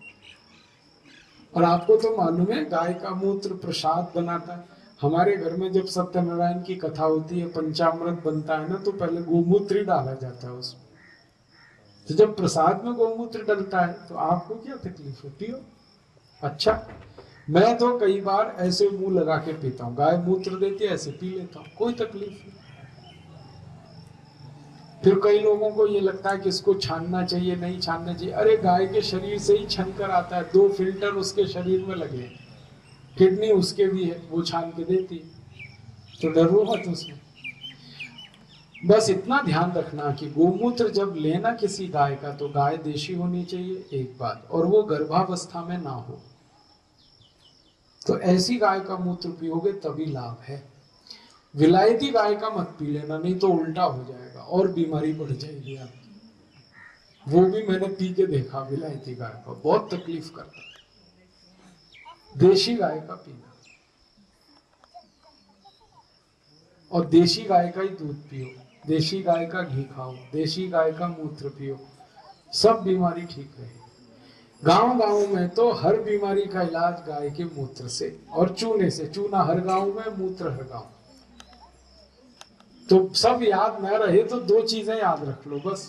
और आपको तो मालूम है गाय का मूत्र प्रसाद बनाता है। हमारे घर में जब सत्यनारायण की कथा होती है, पंचामृत बनता है ना, तो पहले गोमूत्र ही डाला जाता है उसमें। तो जब प्रसाद में गोमूत्र डलता है तो आपको क्या तकलीफ है, पियो। अच्छा, मैं तो कई बार ऐसे मुंह लगा के पीता हूँ, गाय मूत्र देती है ऐसे पी लेता हूँ, कोई तकलीफ नहीं। फिर कई लोगों को ये लगता है कि इसको छानना चाहिए, नहीं छानना चाहिए। अरे गाय के शरीर से ही छन कर आता है, दो फिल्टर उसके शरीर में लगे, किडनी उसके भी है, वो छान के देती, तो डरो मत उसमें। बस इतना ध्यान रखना कि गोमूत्र जब लेना किसी गाय का, तो गाय देशी होनी चाहिए एक बात, और वो गर्भावस्था में ना हो, तो ऐसी गाय का मूत्र पियोगे तभी लाभ है। विलायती गाय का मत पी लेना, नहीं तो उल्टा हो जाएगा और बीमारी बढ़ जाएगी आपकी। वो भी मैंने पी के देखा, विलायती गाय का बहुत तकलीफ करता है। देशी गाय का पीना, और देशी गाय का ही दूध पियो, देशी गाय का घी खाओ, देशी गाय का मूत्र पियो, सब बीमारी ठीक रहेगी। गांव गांव में तो हर बीमारी का इलाज गाय के मूत्र से और चूने से। चूना हर गांव में, मूत्र हर गांव। तो सब याद न रहे तो दो चीजें याद रख लो बस,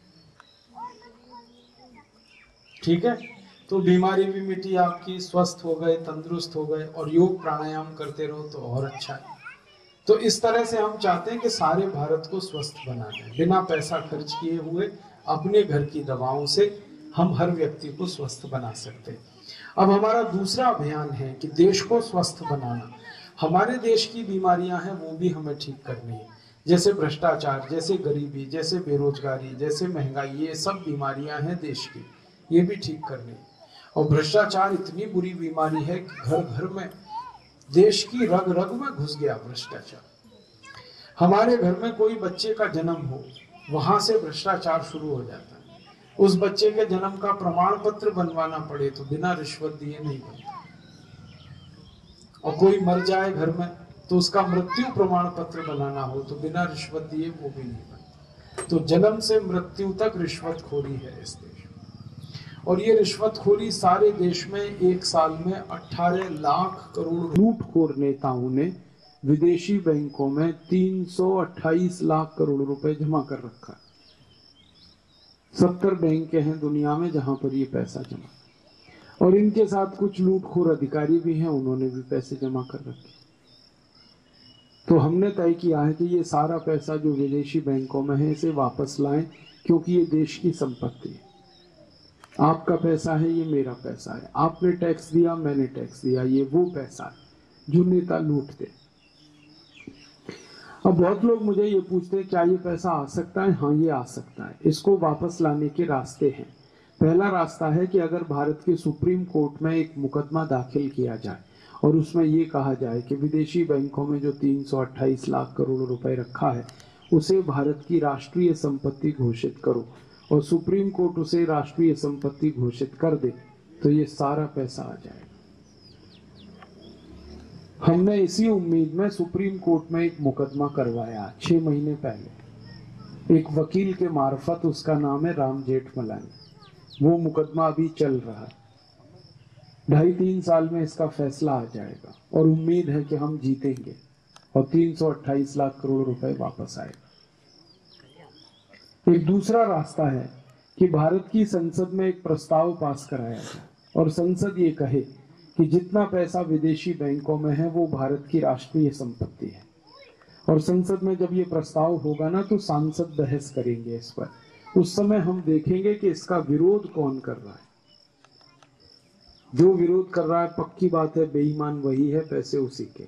ठीक है। तो बीमारी भी मिटी आपकी, स्वस्थ हो गए, तंदुरुस्त हो गए, और योग प्राणायाम करते रहो तो और अच्छा है। तो इस तरह से हम चाहते हैं कि सारे भारत को स्वस्थ बनाना है, बिना पैसा खर्च किए हुए अपने घर की दवाओं से हम हर व्यक्ति को स्वस्थ बना सकते हैं। अब हमारा दूसरा अभियान है कि देश को स्वस्थ बनाना। हमारे देश की बीमारियां हैं वो भी हमें ठीक करनी है, जैसे भ्रष्टाचार, जैसे गरीबी, जैसे बेरोजगारी, जैसे महंगाई, ये सब बीमारियां हैं देश की, ये भी ठीक करनी है। और भ्रष्टाचार इतनी बुरी बीमारी है कि घर घर में, देश की रग रग में घुस गया भ्रष्टाचार। हमारे घर में कोई बच्चे का जन्म हो, वहां से भ्रष्टाचार शुरू हो जाता है। उस बच्चे के जन्म का प्रमाण पत्र बनवाना पड़े तो बिना रिश्वत दिए नहीं बनता। और कोई मर जाए घर में तो उसका मृत्यु प्रमाण पत्र बनाना हो तो बिना रिश्वत दिए वो भी नहीं बनता। तो जन्म से मृत्यु तक रिश्वतखोरी है इस देश में। और ये रिश्वतखोरी सारे देश में एक साल में अठारह लाख करोड़ लूटखोर नेताओं ने विदेशी बैंकों में तीन सौ अट्ठाईस लाख करोड़ रुपए जमा कर रखा है। सत्तर बैंक हैं दुनिया में जहां पर ये पैसा जमा। और इनके साथ कुछ लूटखोर अधिकारी भी हैं, उन्होंने भी पैसे जमा कर रखे। तो हमने तय किया है कि ये सारा पैसा जो विदेशी बैंकों में है इसे वापस लाएं, क्योंकि ये देश की संपत्ति है। आपका पैसा है, ये मेरा पैसा है। आपने टैक्स दिया, मैंने टैक्स दिया, ये वो पैसा है जो नेता लूटते। अब बहुत लोग मुझे ये पूछते हैं क्या ये पैसा आ सकता है? हाँ, ये आ सकता है। इसको वापस लाने के रास्ते हैं। पहला रास्ता है कि अगर भारत के सुप्रीम कोर्ट में एक मुकदमा दाखिल किया जाए और उसमें ये कहा जाए कि विदेशी बैंकों में जो तीन सौ अट्ठाईस लाख करोड़ रुपए रखा है उसे भारत की राष्ट्रीय संपत्ति घोषित करो, और सुप्रीम कोर्ट उसे राष्ट्रीय संपत्ति घोषित कर दे, तो ये सारा पैसा आ जाएगा। हमने इसी उम्मीद में सुप्रीम कोर्ट में एक मुकदमा करवाया छह महीने पहले, एक वकील के मार्फत। उसका नाम है राम जेठमलानी। वो मुकदमा अभी चल रहा है। ढाई तीन साल में इसका फैसला आ जाएगा और उम्मीद है कि हम जीतेंगे और तीन सौ अट्ठाईस लाख करोड़ रुपए वापस आएगा। एक दूसरा रास्ता है कि भारत की संसद में एक प्रस्ताव पास कराया जाए और संसद ये कहे कि जितना पैसा विदेशी बैंकों में है वो भारत की राष्ट्रीय संपत्ति है। और संसद में जब ये प्रस्ताव होगा ना तो सांसद बहस करेंगे इस पर। उस समय हम देखेंगे कि इसका विरोध कौन कर रहा है। जो विरोध कर रहा है पक्की बात है बेईमान वही है, पैसे उसी के,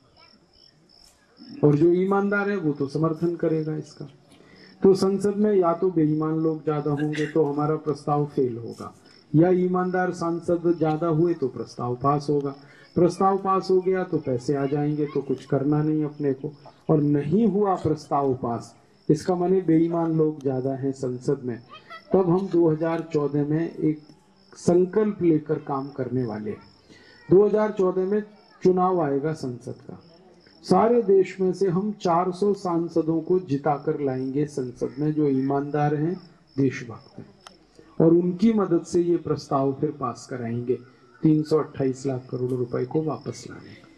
और जो ईमानदार है वो तो समर्थन करेगा इसका। तो संसद में या तो बेईमान लोग ज्यादा होंगे तो हमारा प्रस्ताव फेल होगा, या ईमानदार सांसद ज्यादा हुए तो प्रस्ताव पास होगा। प्रस्ताव पास हो गया तो पैसे आ जाएंगे, तो कुछ करना नहीं अपने को। और नहीं हुआ प्रस्ताव पास, इसका माने बेईमान लोग ज्यादा हैं संसद में, तब हम दो हज़ार चौदह में एक संकल्प लेकर काम करने वाले हैं। दो हज़ार चौदह में चुनाव आएगा संसद का। सारे देश में से हम चार सौ सांसदों को जिताकर लाएंगे संसद में, जो ईमानदार हैं, देशभक्त हैं, और उनकी मदद से ये प्रस्ताव फिर पास कराएंगे तीन सौ अट्ठाईस लाख करोड़ रुपए को वापस लाने का।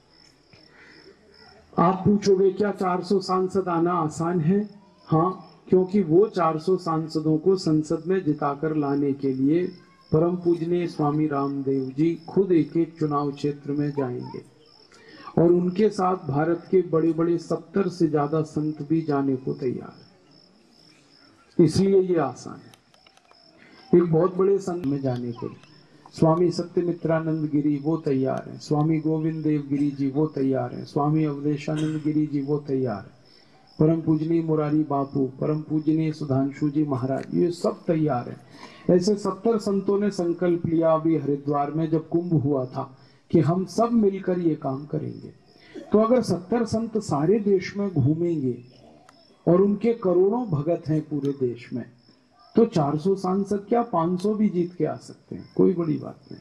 आप पूछोगे क्या चार सौ सांसद आना आसान है? हाँ, क्योंकि वो चार सौ सांसदों को संसद में जिताकर लाने के लिए परम पूजनीय स्वामी रामदेव जी खुद एक एक चुनाव क्षेत्र में जाएंगे, और उनके साथ भारत के बड़े बड़े सत्तर से ज्यादा संत भी जाने को तैयार है। इसलिए ये आसान है। एक बहुत बड़े संत में जाने के लिए स्वामी सत्यमित्रानंद गिरी वो तैयार है, स्वामी गोविंद देव गिरी जी वो तैयार है, स्वामी अवधेशानंद गिरी जी वो तैयार है, परम पूजनीय मुरारी बापू, परम पूजनीय सुधांशु जी महाराज, ये सब तैयार है। ऐसे सत्तर संतों ने संकल्प लिया अभी हरिद्वार में जब कुंभ हुआ था कि हम सब मिलकर ये काम करेंगे। तो अगर सत्तर संत सारे देश में घूमेंगे और उनके करोड़ों भगत हैं पूरे देश में, तो चार सौ सांसद क्या पाँच सौ भी जीत के आ सकते हैं, कोई बड़ी बात नहीं।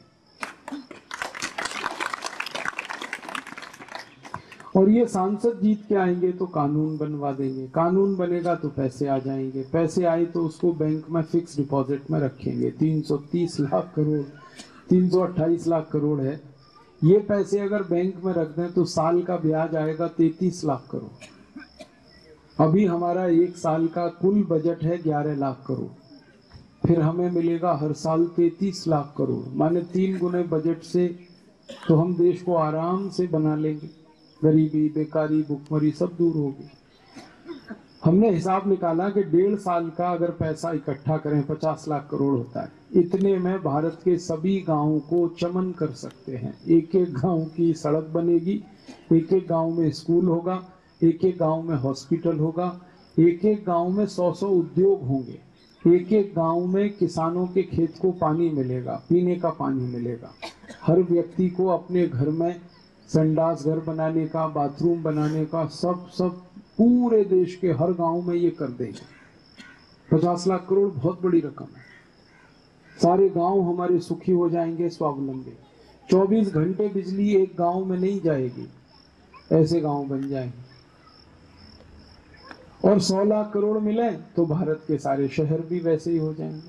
और ये सांसद जीत के आएंगे तो कानून बनवा देंगे, कानून बनेगा तो पैसे आ जाएंगे, पैसे आए तो उसको बैंक में फिक्स डिपॉजिट में रखेंगे। तीन सौ तीस लाख करोड़, तीन सौ अट्ठाईस लाख करोड़ है। ये पैसे अगर बैंक में रख दें तो साल का ब्याज आएगा तैतीस लाख करोड़। अभी हमारा एक साल का कुल बजट है ग्यारह लाख करोड़, फिर हमें मिलेगा हर साल तैतीस लाख करोड़, माने तीन गुने बजट से तो हम देश को आराम से बना लेंगे। गरीबी, बेकारी, भुखमरी सब दूर होगी। हमने हिसाब निकाला कि डेढ़ साल का अगर पैसा इकट्ठा करें पचास लाख करोड़ होता है। इतने में भारत के सभी गांवों को चमन कर सकते हैं। एक एक गांव की सड़क बनेगी, एक एक गांव में स्कूल होगा, एक एक गांव में हॉस्पिटल होगा, एक एक गांव में सौ सौ उद्योग होंगे, एक एक गांव में किसानों के खेत को पानी मिलेगा, पीने का पानी मिलेगा। हर व्यक्ति को अपने घर में संडास घर बनाने का, बाथरूम बनाने का, सब सब पूरे देश के हर गांव में ये कर देंगे। पचास लाख करोड़ बहुत बड़ी रकम है। सारे गांव हमारे सुखी हो जाएंगे, स्वावलंबी। चौबीस घंटे बिजली एक गांव में नहीं जाएगी, ऐसे गांव बन जाएंगे। और सौ लाख करोड़ मिले तो भारत के सारे शहर भी वैसे ही हो जाएंगे।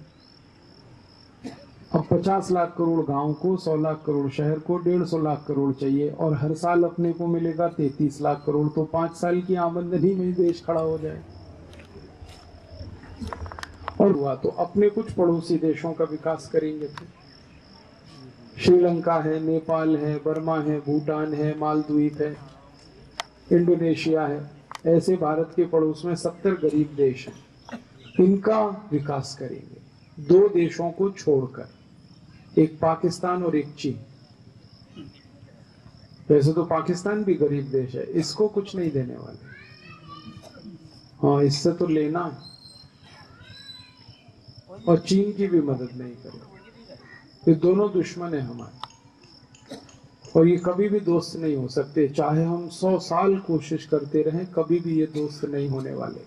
अब पचास लाख करोड़ गांव को, सौ लाख करोड़ शहर को, डेढ़ सौ लाख करोड़ चाहिए, और हर साल अपने को मिलेगा तैतीस लाख करोड़, तो पांच साल की आमदनी में ही देश खड़ा हो जाए। और हुआ तो अपने कुछ पड़ोसी देशों का विकास करेंगे थे। श्रीलंका है, नेपाल है, बर्मा है, भूटान है, मालदीव है, इंडोनेशिया है। ऐसे भारत के पड़ोस में सत्तर गरीब देश हैं। इनका विकास करेंगे दो देशों को छोड़कर, एक पाकिस्तान और एक चीन। वैसे तो पाकिस्तान भी गरीब देश है, इसको कुछ नहीं देने वाले। हाँ, इससे तो लेना है। और चीन की भी मदद नहीं करें। ये दोनों दुश्मन है हमारे, और ये कभी भी दोस्त नहीं हो सकते। चाहे हम सौ साल कोशिश करते रहें, कभी भी ये दोस्त नहीं होने वाले।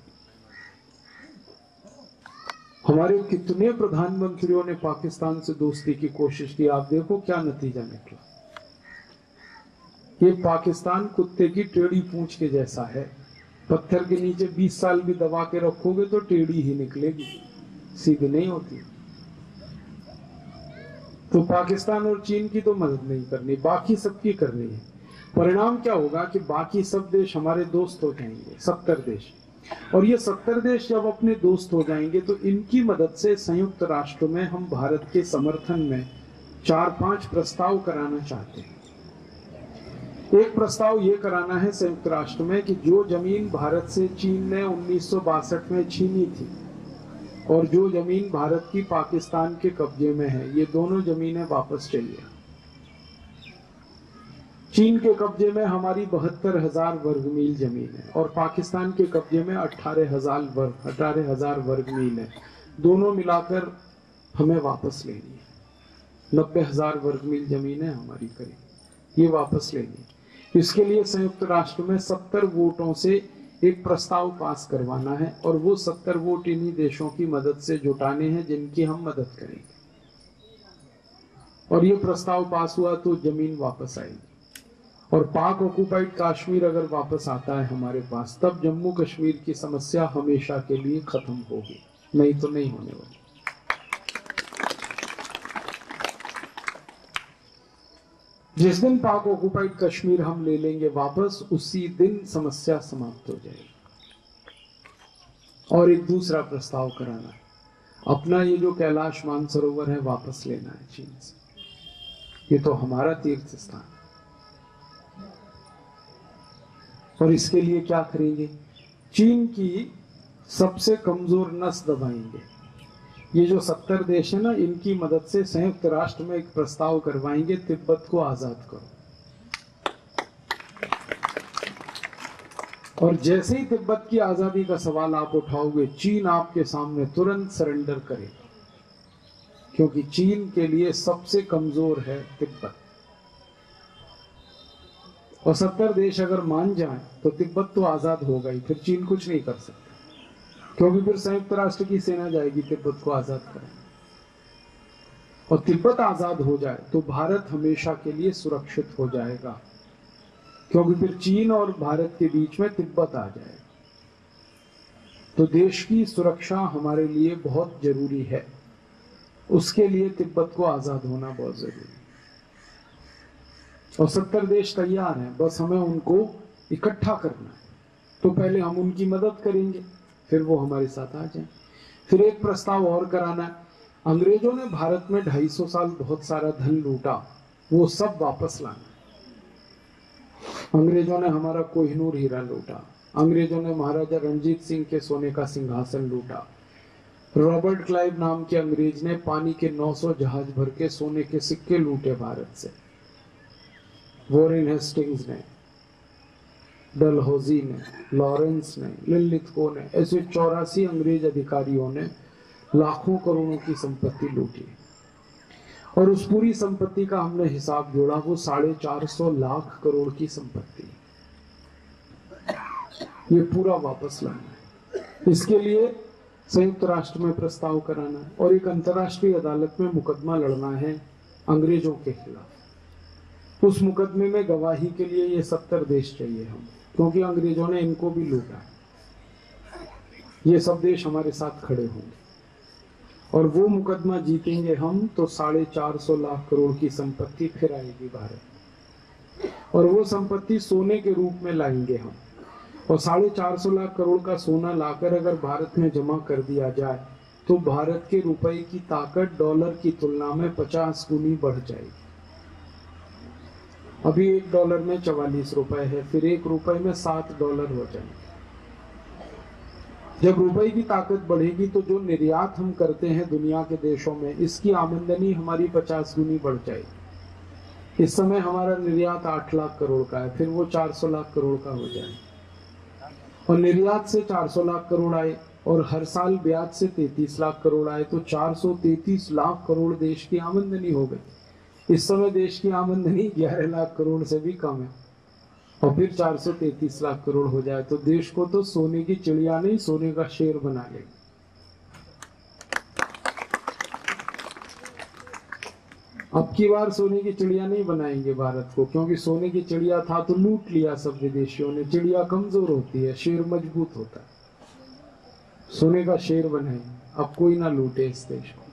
हमारे कितने प्रधानमंत्रियों ने पाकिस्तान से दोस्ती की कोशिश की, आप देखो क्या नतीजा निकला। ये पाकिस्तान कुत्ते की टेढ़ी पूंछ के जैसा है। पत्थर के नीचे बीस साल भी दबा के रखोगे तो टेढ़ी ही निकलेगी, सीधी नहीं होती। तो पाकिस्तान और चीन की तो मदद नहीं करनी, बाकी सबकी करनी है। परिणाम क्या होगा कि बाकी सब देश हमारे दोस्त हो जाएंगे, सत्तर देश। और ये सत्तर देश जब अपने दोस्त हो जाएंगे तो इनकी मदद से संयुक्त राष्ट्र में हम भारत के समर्थन में चार पांच प्रस्ताव कराना चाहते हैं। एक प्रस्ताव ये कराना है संयुक्त राष्ट्र में कि जो जमीन भारत से चीन ने उन्नीस सौ बासठ में छीनी थी और जो जमीन भारत की पाकिस्तान के कब्जे में है, ये दोनों जमीनें वापस चाहिए। चीन के कब्जे में हमारी बहत्तर हजार वर्ग मील जमीन है और पाकिस्तान के कब्जे में अठारह हजार वर्ग अठारह हजार वर्ग मील है। दोनों मिलाकर हमें वापस लेनी है। नब्बे हजार वर्ग मील जमीन है हमारी करीब, ये वापस लेनी है। इसके लिए संयुक्त राष्ट्र में सत्तर वोटों से एक प्रस्ताव पास करवाना है और वो सत्तर वोट इन्हीं देशों की मदद से जुटाने हैं जिनकी हम मदद करेंगे। और ये प्रस्ताव पास हुआ तो जमीन वापस आएगी। और पाक ऑक्युपाइड कश्मीर अगर वापस आता है हमारे पास, तब जम्मू कश्मीर की समस्या हमेशा के लिए खत्म होगी, नहीं तो नहीं होने वाली। जिस दिन पाक ऑक्युपाइड कश्मीर हम ले लेंगे वापस, उसी दिन समस्या समाप्त हो जाएगी। और एक दूसरा प्रस्ताव कराना है, अपना ये जो कैलाश मानसरोवर है वापस लेना है चीन से। ये तो हमारा तीर्थ स्थान। और इसके लिए क्या करेंगे? चीन की सबसे कमजोर नस दबाएंगे। ये जो सत्तर देश है ना, इनकी मदद से संयुक्त राष्ट्र में एक प्रस्ताव करवाएंगे, तिब्बत को आजाद करो। और जैसे ही तिब्बत की आजादी का सवाल आप उठाओगे, चीन आपके सामने तुरंत सरेंडर करेगा, क्योंकि चीन के लिए सबसे कमजोर है तिब्बत। और सत्तर देश अगर मान जाएं तो तिब्बत तो आजाद होगा ही, फिर चीन कुछ नहीं कर सकता, क्योंकि फिर संयुक्त राष्ट्र की सेना जाएगी तिब्बत को आजाद करने। और तिब्बत आजाद हो जाए तो भारत हमेशा के लिए सुरक्षित हो जाएगा, क्योंकि फिर चीन और भारत के बीच में तिब्बत आ जाएगा। तो देश की सुरक्षा हमारे लिए बहुत जरूरी है, उसके लिए तिब्बत को आजाद होना बहुत जरूरी है। और सत्तर देश तैयार हैं, बस हमें उनको इकट्ठा करना है। तो पहले हम उनकी मदद करेंगे, फिर वो हमारे साथ आ जाए। फिर एक प्रस्ताव और कराना है। अंग्रेजों ने भारत में ढाई सौ साल बहुत सारा धन लूटा, वो सब वापस लाना है। अंग्रेजों ने हमारा कोहिनूर हीरा लूटा, अंग्रेजों ने महाराजा रणजीत सिंह के सोने का सिंहासन लूटा, रॉबर्ट क्लाइव नाम के अंग्रेज ने पानी के नौ सौ जहाज भर के सोने के सिक्के लूटे भारत से, वॉरेन हेस्टिंग्स ने, डलहौजी ने, लॉरेंस ने, लिलिथको ने, ऐसे चौरासी अंग्रेज अधिकारियों ने लाखों करोड़ों की संपत्ति लूटी। और उस पूरी संपत्ति का हमने हिसाब जोड़ा, वो साढ़े चार सौ लाख करोड़ की संपत्ति। ये पूरा वापस लाना है। इसके लिए संयुक्त राष्ट्र में प्रस्ताव कराना है और एक अंतर्राष्ट्रीय अदालत में मुकदमा लड़ना है अंग्रेजों के खिलाफ। उस मुकदमे में गवाही के लिए ये सत्तर देश चाहिए हम, क्योंकि अंग्रेजों ने इनको भी लूटा। ये सब देश हमारे साथ खड़े होंगे और वो मुकदमा जीतेंगे हम तो साढ़े चार सौ लाख करोड़ की संपत्ति फिर आएगी भारत, और वो संपत्ति सोने के रूप में लाएंगे हम। और साढ़े चार सौ लाख करोड़ का सोना लाकर अगर भारत में जमा कर दिया जाए तो भारत के रुपए की ताकत डॉलर की तुलना में पचास गुनी बढ़ जाएगी। अभी एक डॉलर में चवालीस रुपए है, फिर एक रुपए में सात डॉलर हो जाएंगे। जब रुपए की ताकत बढ़ेगी तो जो निर्यात हम करते हैं दुनिया के देशों में, इसकी आमदनी हमारी पचास गुनी बढ़ जाएगी। इस समय हमारा निर्यात आठ लाख करोड़ का है, फिर वो चार सौ लाख करोड़ का हो जाए, और निर्यात से चार सौ लाख करोड़ आए और हर साल ब्याज से तैंतीस लाख करोड़ आए, तो चार सौ तैंतीस लाख करोड़ देश की आमदनी हो गई। इस समय देश की आमदनी ग्यारह लाख करोड़ से भी कम है, और फिर चार सौ तैंतीस लाख करोड़ हो जाए तो देश को तो सोने की चिड़िया नहीं, सोने का शेर बना ले। अब की बार सोने की चिड़िया नहीं बनाएंगे भारत को, क्योंकि सोने की चिड़िया था तो लूट लिया सब विदेशियों ने। चिड़िया कमजोर होती है, शेर मजबूत होता है। सोने का शेर बनाएंगे, अब कोई ना लूटे इस देश को।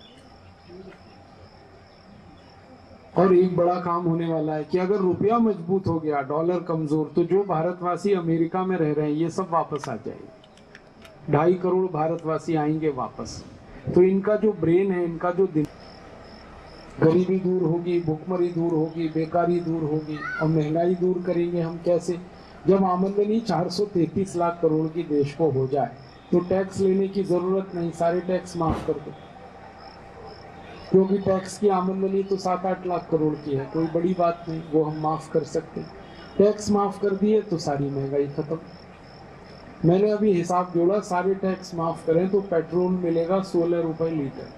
और एक बड़ा काम होने वाला है कि अगर रुपया मजबूत हो गया, डॉलर कमजोर, तो जो भारतवासी अमेरिका में रह रहे हैं ये सब वापस आ जाएंगे। ढाई करोड़ भारतवासी आएंगे वापस। तो इनका जो ब्रेन है, इनका जो दिन, गरीबी दूर होगी, भूखमरी दूर होगी, बेकारी दूर होगी, और महंगाई दूर करेंगे हम कैसे? जब आमदनी चार सौ तैंतीस लाख करोड़ की देश को हो जाए तो टैक्स लेने की जरूरत नहीं, सारे टैक्स माफ कर दो, क्योंकि टैक्स की आमदनी तो सात आठ लाख करोड़ की है, कोई बड़ी बात नहीं, वो हम माफ कर सकते। टैक्स माफ कर दिए तो सारी महंगाई खत्म। मैंने अभी हिसाब जोड़ा, सारे टैक्स माफ करें तो पेट्रोल मिलेगा सोलह रुपए लीटर,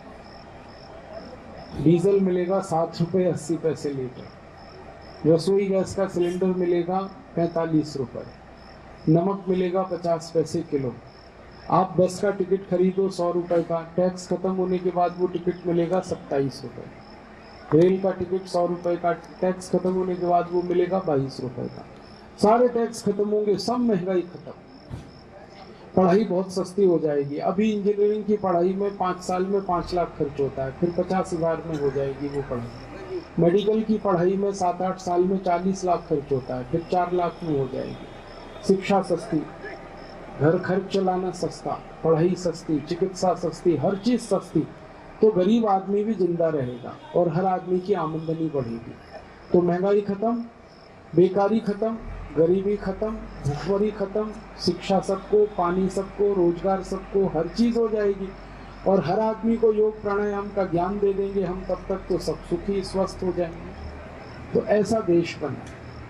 डीजल मिलेगा सात रुपए अस्सी पैसे लीटर, रसोई गैस का सिलेंडर मिलेगा पैंतालीस रुपए, नमक मिलेगा पचास पैसे किलो। आप बस का टिकट खरीदो सौ रुपए का, टैक्स खत्म होने के बाद वो टिकट मिलेगा सत्ताईस रुपए। रेल का टिकट सौ रुपए का, टैक्स खत्म होने के बाद वो मिलेगा बाईस रुपए का। सारे टैक्स खत्म होंगे, सब महंगाई खत्म, पढ़ाई बहुत सस्ती हो जाएगी। अभी इंजीनियरिंग की पढ़ाई में पाँच साल में पाँच लाख खर्च होता है, फिर पचास हजार में हो जाएगी वो पढ़ाई। मेडिकल की पढ़ाई में सात आठ साल में चालीस लाख खर्च होता है, फिर चार लाख में हो जाएगी। शिक्षा सस्ती, घर खर्च चलाना सस्ता, पढ़ाई सस्ती, चिकित्सा सस्ती, हर चीज सस्ती, तो गरीब आदमी भी जिंदा रहेगा और हर आदमी की आमदनी बढ़ेगी। तो महंगाई खत्म, बेकारी खत्म, गरीबी खत्म, भूखमरी खत्म, शिक्षा सबको, पानी सबको, रोजगार सबको, हर चीज हो जाएगी। और हर आदमी को योग प्राणायाम का ज्ञान दे देंगे हम, तब तक तो सब सुखी स्वस्थ हो जाएंगे। तो ऐसा देश बना।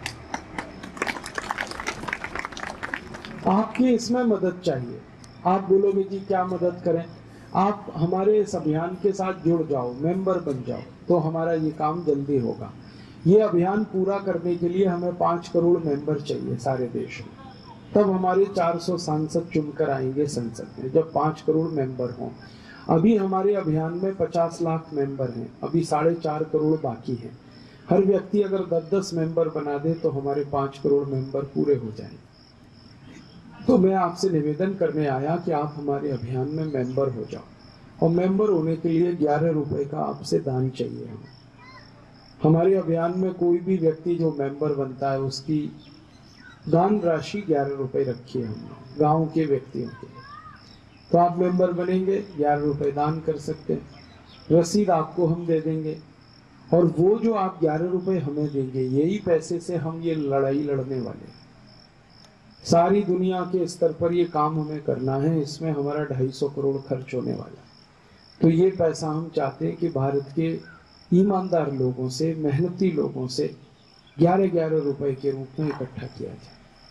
आपकी इसमें मदद चाहिए। आप बोलोगे जी क्या मदद करें? आप हमारे इस अभियान के साथ जुड़ जाओ, मेंबर बन जाओ, तो हमारा ये काम जल्दी होगा। ये अभियान पूरा करने के लिए हमें पांच करोड़ मेंबर चाहिए सारे देश में, तब हमारे चार सौ सांसद चुनकर आएंगे संसद में, जब पांच करोड़ मेंबर हों। अभी हमारे अभियान में पचास लाख मेंबर हैं, अभी साढ़े चार करोड़ बाकी हैं। हर व्यक्ति अगर दस दस मेंबर बना दे तो हमारे पांच करोड़ मेंबर पूरे हो जाएंगे। तो मैं आपसे निवेदन करने आया कि आप हमारे अभियान में मेंबर हो जाओ, और मेंबर होने के लिए ग्यारह रुपए का आपसे दान चाहिए हमें। हमारे अभियान में कोई भी व्यक्ति जो मेंबर बनता है उसकी दान राशि ग्यारह रुपए रखी है हमने गांव के व्यक्तियों के। तो आप मेंबर बनेंगे, ग्यारह रुपए दान कर सकते हैं, रसीद आपको हम दे देंगे, और वो जो आप ग्यारह रुपए हमें देंगे, यही पैसे से हम ये लड़ाई लड़ने वाले। सारी दुनिया के स्तर पर ये काम हमें करना है, इसमें हमारा ढाई सौ करोड़ खर्च होने वाला। तो ये पैसा हम चाहते हैं कि भारत के ईमानदार लोगों से, मेहनती लोगों से ग्यारह ग्यारह रुपए के रूप में इकट्ठा किया जाए।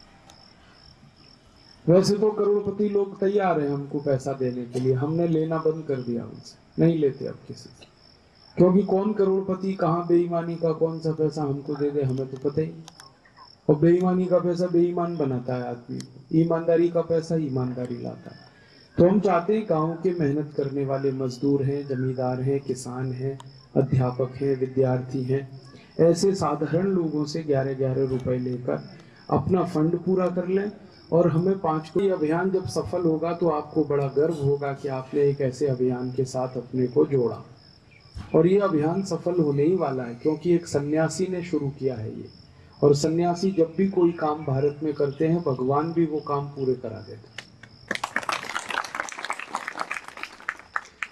वैसे तो करोड़पति लोग तैयार हैं हमको पैसा देने के लिए, हमने लेना बंद कर दिया उनसे, नहीं लेते अब किसी से, क्योंकि कौन करोड़पति कहाँ बेईमानी का कौन सा पैसा हमको दे दे हमें तो पता ही नहीं। और बेईमानी का पैसा बेईमान बनाता है आदमी, ईमानदारी का पैसा ईमानदारी लाता है। तो हम चाहते हैं गांव के मेहनत करने वाले मजदूर हैं, जमींदार हैं, किसान हैं, अध्यापक हैं, विद्यार्थी हैं, ऐसे साधारण लोगों से ग्यारह ग्यारह रुपए लेकर अपना फंड पूरा कर लें। और हमें पांच को, ये अभियान जब सफल होगा तो आपको बड़ा गर्व होगा कि आपने एक ऐसे अभियान के साथ अपने को जोड़ा। और ये अभियान सफल होने ही वाला है, क्योंकि एक सन्यासी ने शुरू किया है ये, और सन्यासी जब भी कोई काम भारत में करते हैं, भगवान भी वो काम पूरे करा देते हैं।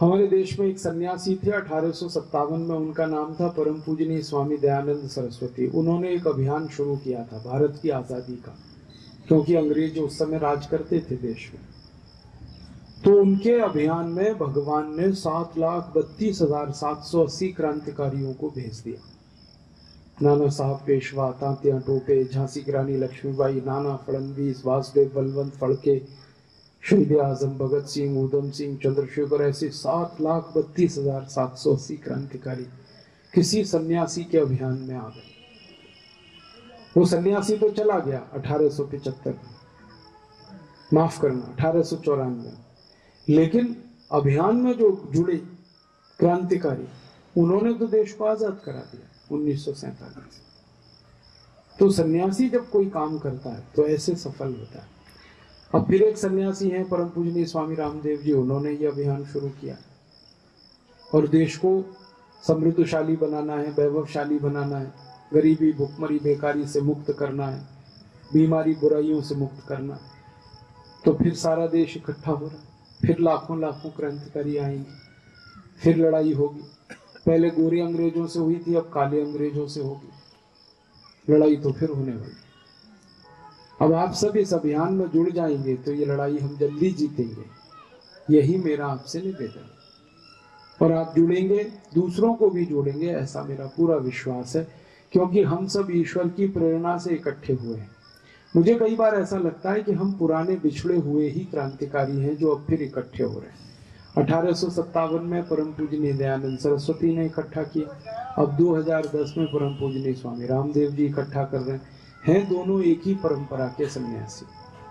हमारे देश में एक सन्यासी थे, अठारह सौ सत्तावन में उनका नाम था परम पूजनीय स्वामी दयानंद सरस्वती। उन्होंने एक अभियान शुरू किया था भारत की आजादी का, क्योंकि अंग्रेज उस समय राज करते थे देश में। तो उनके अभियान में भगवान ने सात लाख बत्तीस हजार सात सौ अस्सी क्रांतिकारियों को भेज दिया। नाना साहब पेशवा, तांत्या टोपे, झांसी की रानी लक्ष्मीबाई, नाना फडणवीस, वासुदेव बलवंत फड़के, शहीद आजम भगत सिंह, उधम सिंह, चंद्रशेखर, ऐसे सात लाख बत्तीस हजार सात सौ अस्सी क्रांतिकारी किसी सन्यासी के अभियान में आ गए। वो सन्यासी तो चला गया अठारह सौ पिचहत्तर, माफ करना अठारह सौ चौरानवे, लेकिन अभियान में जो जुड़े क्रांतिकारी उन्होंने तो देश को आजाद करा दिया उन्नीस सौ सैंतालीस। तो सन्यासी जब कोई काम करता है तो ऐसे सफल होता है। अब फिर एक सन्यासी हैं परम पूजनीय स्वामी रामदेव जी, उन्होंने ये अभियान शुरू किया और देश को समृद्धशाली बनाना है, वैभवशाली बनाना है, गरीबी, भुखमरी, बेकारी से मुक्त करना है, बीमारी बुराइयों से मुक्त करना है। तो फिर सारा देश इकट्ठा हो रहा है, फिर लाखों लाखों क्रांतिकारी आएंगे, फिर लड़ाई होगी। पहले गोरे अंग्रेजों से हुई थी, अब काले अंग्रेजों से होगी लड़ाई, तो फिर होने वाली। अब आप सब इस अभियान में जुड़ जाएंगे तो ये लड़ाई हम जल्दी जीतेंगे, यही मेरा आपसे निवेदन। और आप जुड़ेंगे, दूसरों को भी जोड़ेंगे, ऐसा मेरा पूरा विश्वास है, क्योंकि हम सब ईश्वर की प्रेरणा से इकट्ठे हुए हैं। मुझे कई बार ऐसा लगता है कि हम पुराने बिछड़े हुए ही क्रांतिकारी हैं जो अब फिर इकट्ठे हो रहे हैं। अठारह सौ सत्तावन में परम पूजनीय दयानंद सरस्वती ने इकट्ठा किया, अब दो हज़ार दस में परम पूजनीय स्वामी रामदेव जी इकट्ठा कर रहे हैं। हैं दोनों एक ही परंपरा के सन्यासी।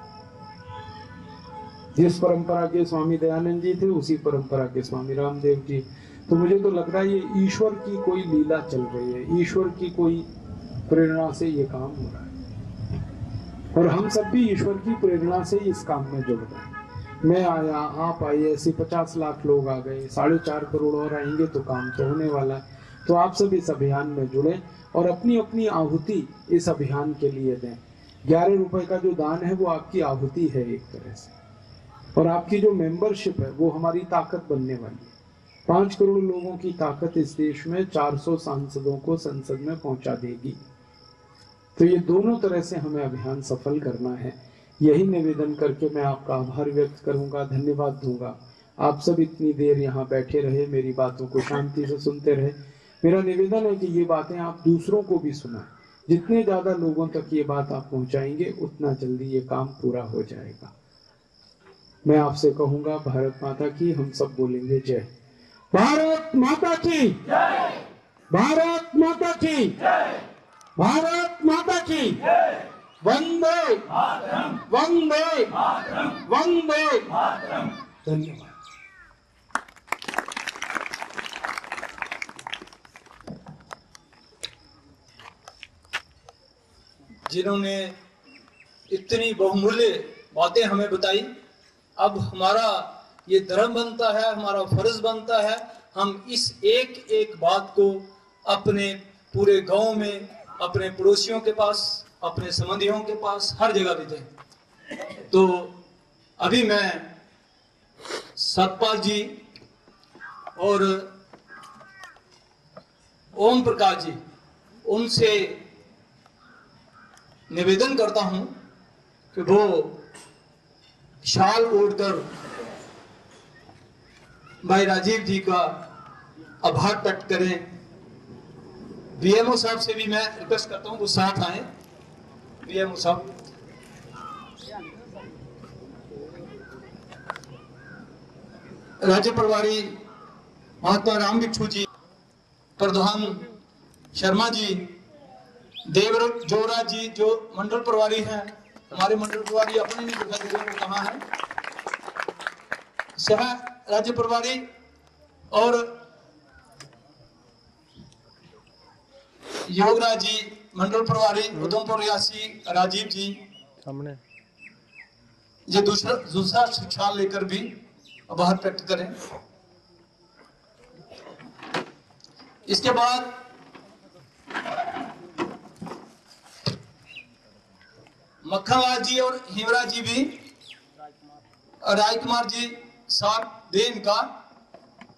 जिस परंपरा के स्वामी दयानंद जी थे उसी परंपरा के स्वामी रामदेव जी। तो मुझे तो लग रहा है ये ईश्वर की कोई लीला चल रही है, ईश्वर की कोई प्रेरणा से ये काम हो रहा है और हम सब भी ईश्वर की प्रेरणा से इस काम में जुड़ रहे हैं। मैं आया, आप आए, ऐसे पचास लाख लोग आ गए, साढ़े चार करोड़ और आएंगे तो काम तो होने वाला है। तो आप सब इस अभियान में जुड़े और अपनी अपनी आहुति इस अभियान के लिए दें। ग्यारह रुपए का जो दान है वो आपकी आहुति है एक तरह से, और आपकी जो मेंबरशिप है वो हमारी ताकत बनने वाली है। पांच करोड़ लोगों की ताकत इस देश में चार सौ सांसदों को संसद में पहुंचा देगी। तो ये दोनों तरह से हमें अभियान सफल करना है। यही निवेदन करके मैं आपका आभार व्यक्त करूंगा, धन्यवाद दूंगा। आप सब इतनी देर यहाँ बैठे रहे, मेरी बातों को शांति से सुनते रहे। मेरा निवेदन है कि ये बातें आप दूसरों को भी सुनाएं। जितने ज्यादा लोगों तक ये बात आप पहुंचाएंगे उतना जल्दी ये काम पूरा हो जाएगा। मैं आपसे कहूंगा भारत माता की, हम सब बोलेंगे जय। भारत माता की जय, भारत माता की जय, भारत माता की जय। वंदे मातरम, वंदे मातरम, वंदे मातरम। धन्यवाद। जिन्होंने इतनी बहुमूल्य बातें हमें बताई, अब हमारा ये धर्म बनता है, हमारा फर्ज बनता है, हम इस एक एक बात को अपने पूरे गांव में, अपने पड़ोसियों के पास, अपने संबंधियों के पास, हर जगह भी दें। तो अभी मैं सतपाल जी और ओम प्रकाश जी, उनसे निवेदन करता हूं कि वो शाल ओढ़कर भाई राजीव जी का आभार प्रकट करें। बीएमओ साहब से भी मैं रिक्वेस्ट करता हूं वो साथ आए। बीएमओ साहब, राज्य प्रभारी महात्मा राम भिक्षु जी, प्रधान शर्मा जी, देवव्रत जोरा जी जो मंडल प्रभारी हैं, हमारे मंडल प्रभारी अपने नहीं दिखाई दे रहे, वो कहाँ है, सह राज्य प्रभारी, और योगराज जी मंडल प्रभारी उधमपुर रियासी, राजीव जी सामने, ये दूसरा दूसरा शिक्षा लेकर भी बाहर प्रकट करें। इसके बाद मक्खनलाल जी और हिमराज जी भी, राजकुमार जी साथ दे इनका।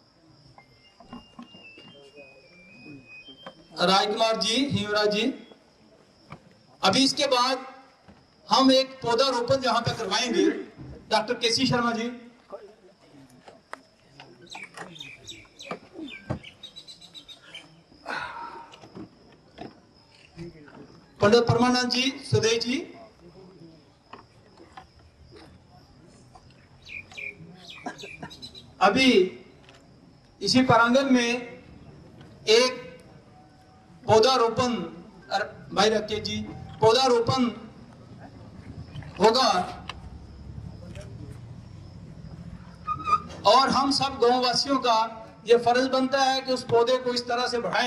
राजकुमार जी, हिमराज जी। अभी इसके बाद हम एक पौधा रोपण जहां पे करवाएंगे, डॉक्टर केसी शर्मा जी। पंडित परमानंद जी, सुदेश जी। अभी इसी प्रांगण में एक पौधा रोपण, भाई रखे जी, पौधा रोपण होगा और हम सब गांव वासियों का ये फर्ज बनता है कि उस पौधे को इस तरह से बढ़ाएं।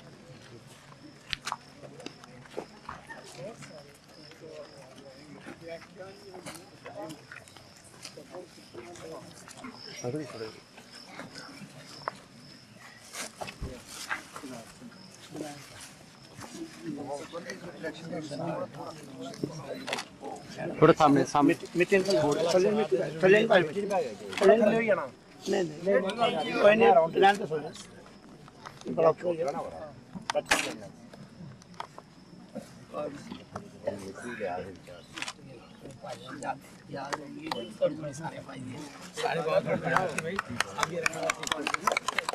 थोड़ा सामने सामने मीटिंग चलेंगे चलेंगे चलेंगे ले जाना नहीं नहीं कोई नहीं प्लान तो सोच बड़ा हो गया यार ये सारे भाई सारे बहुत भाई अब ये रखा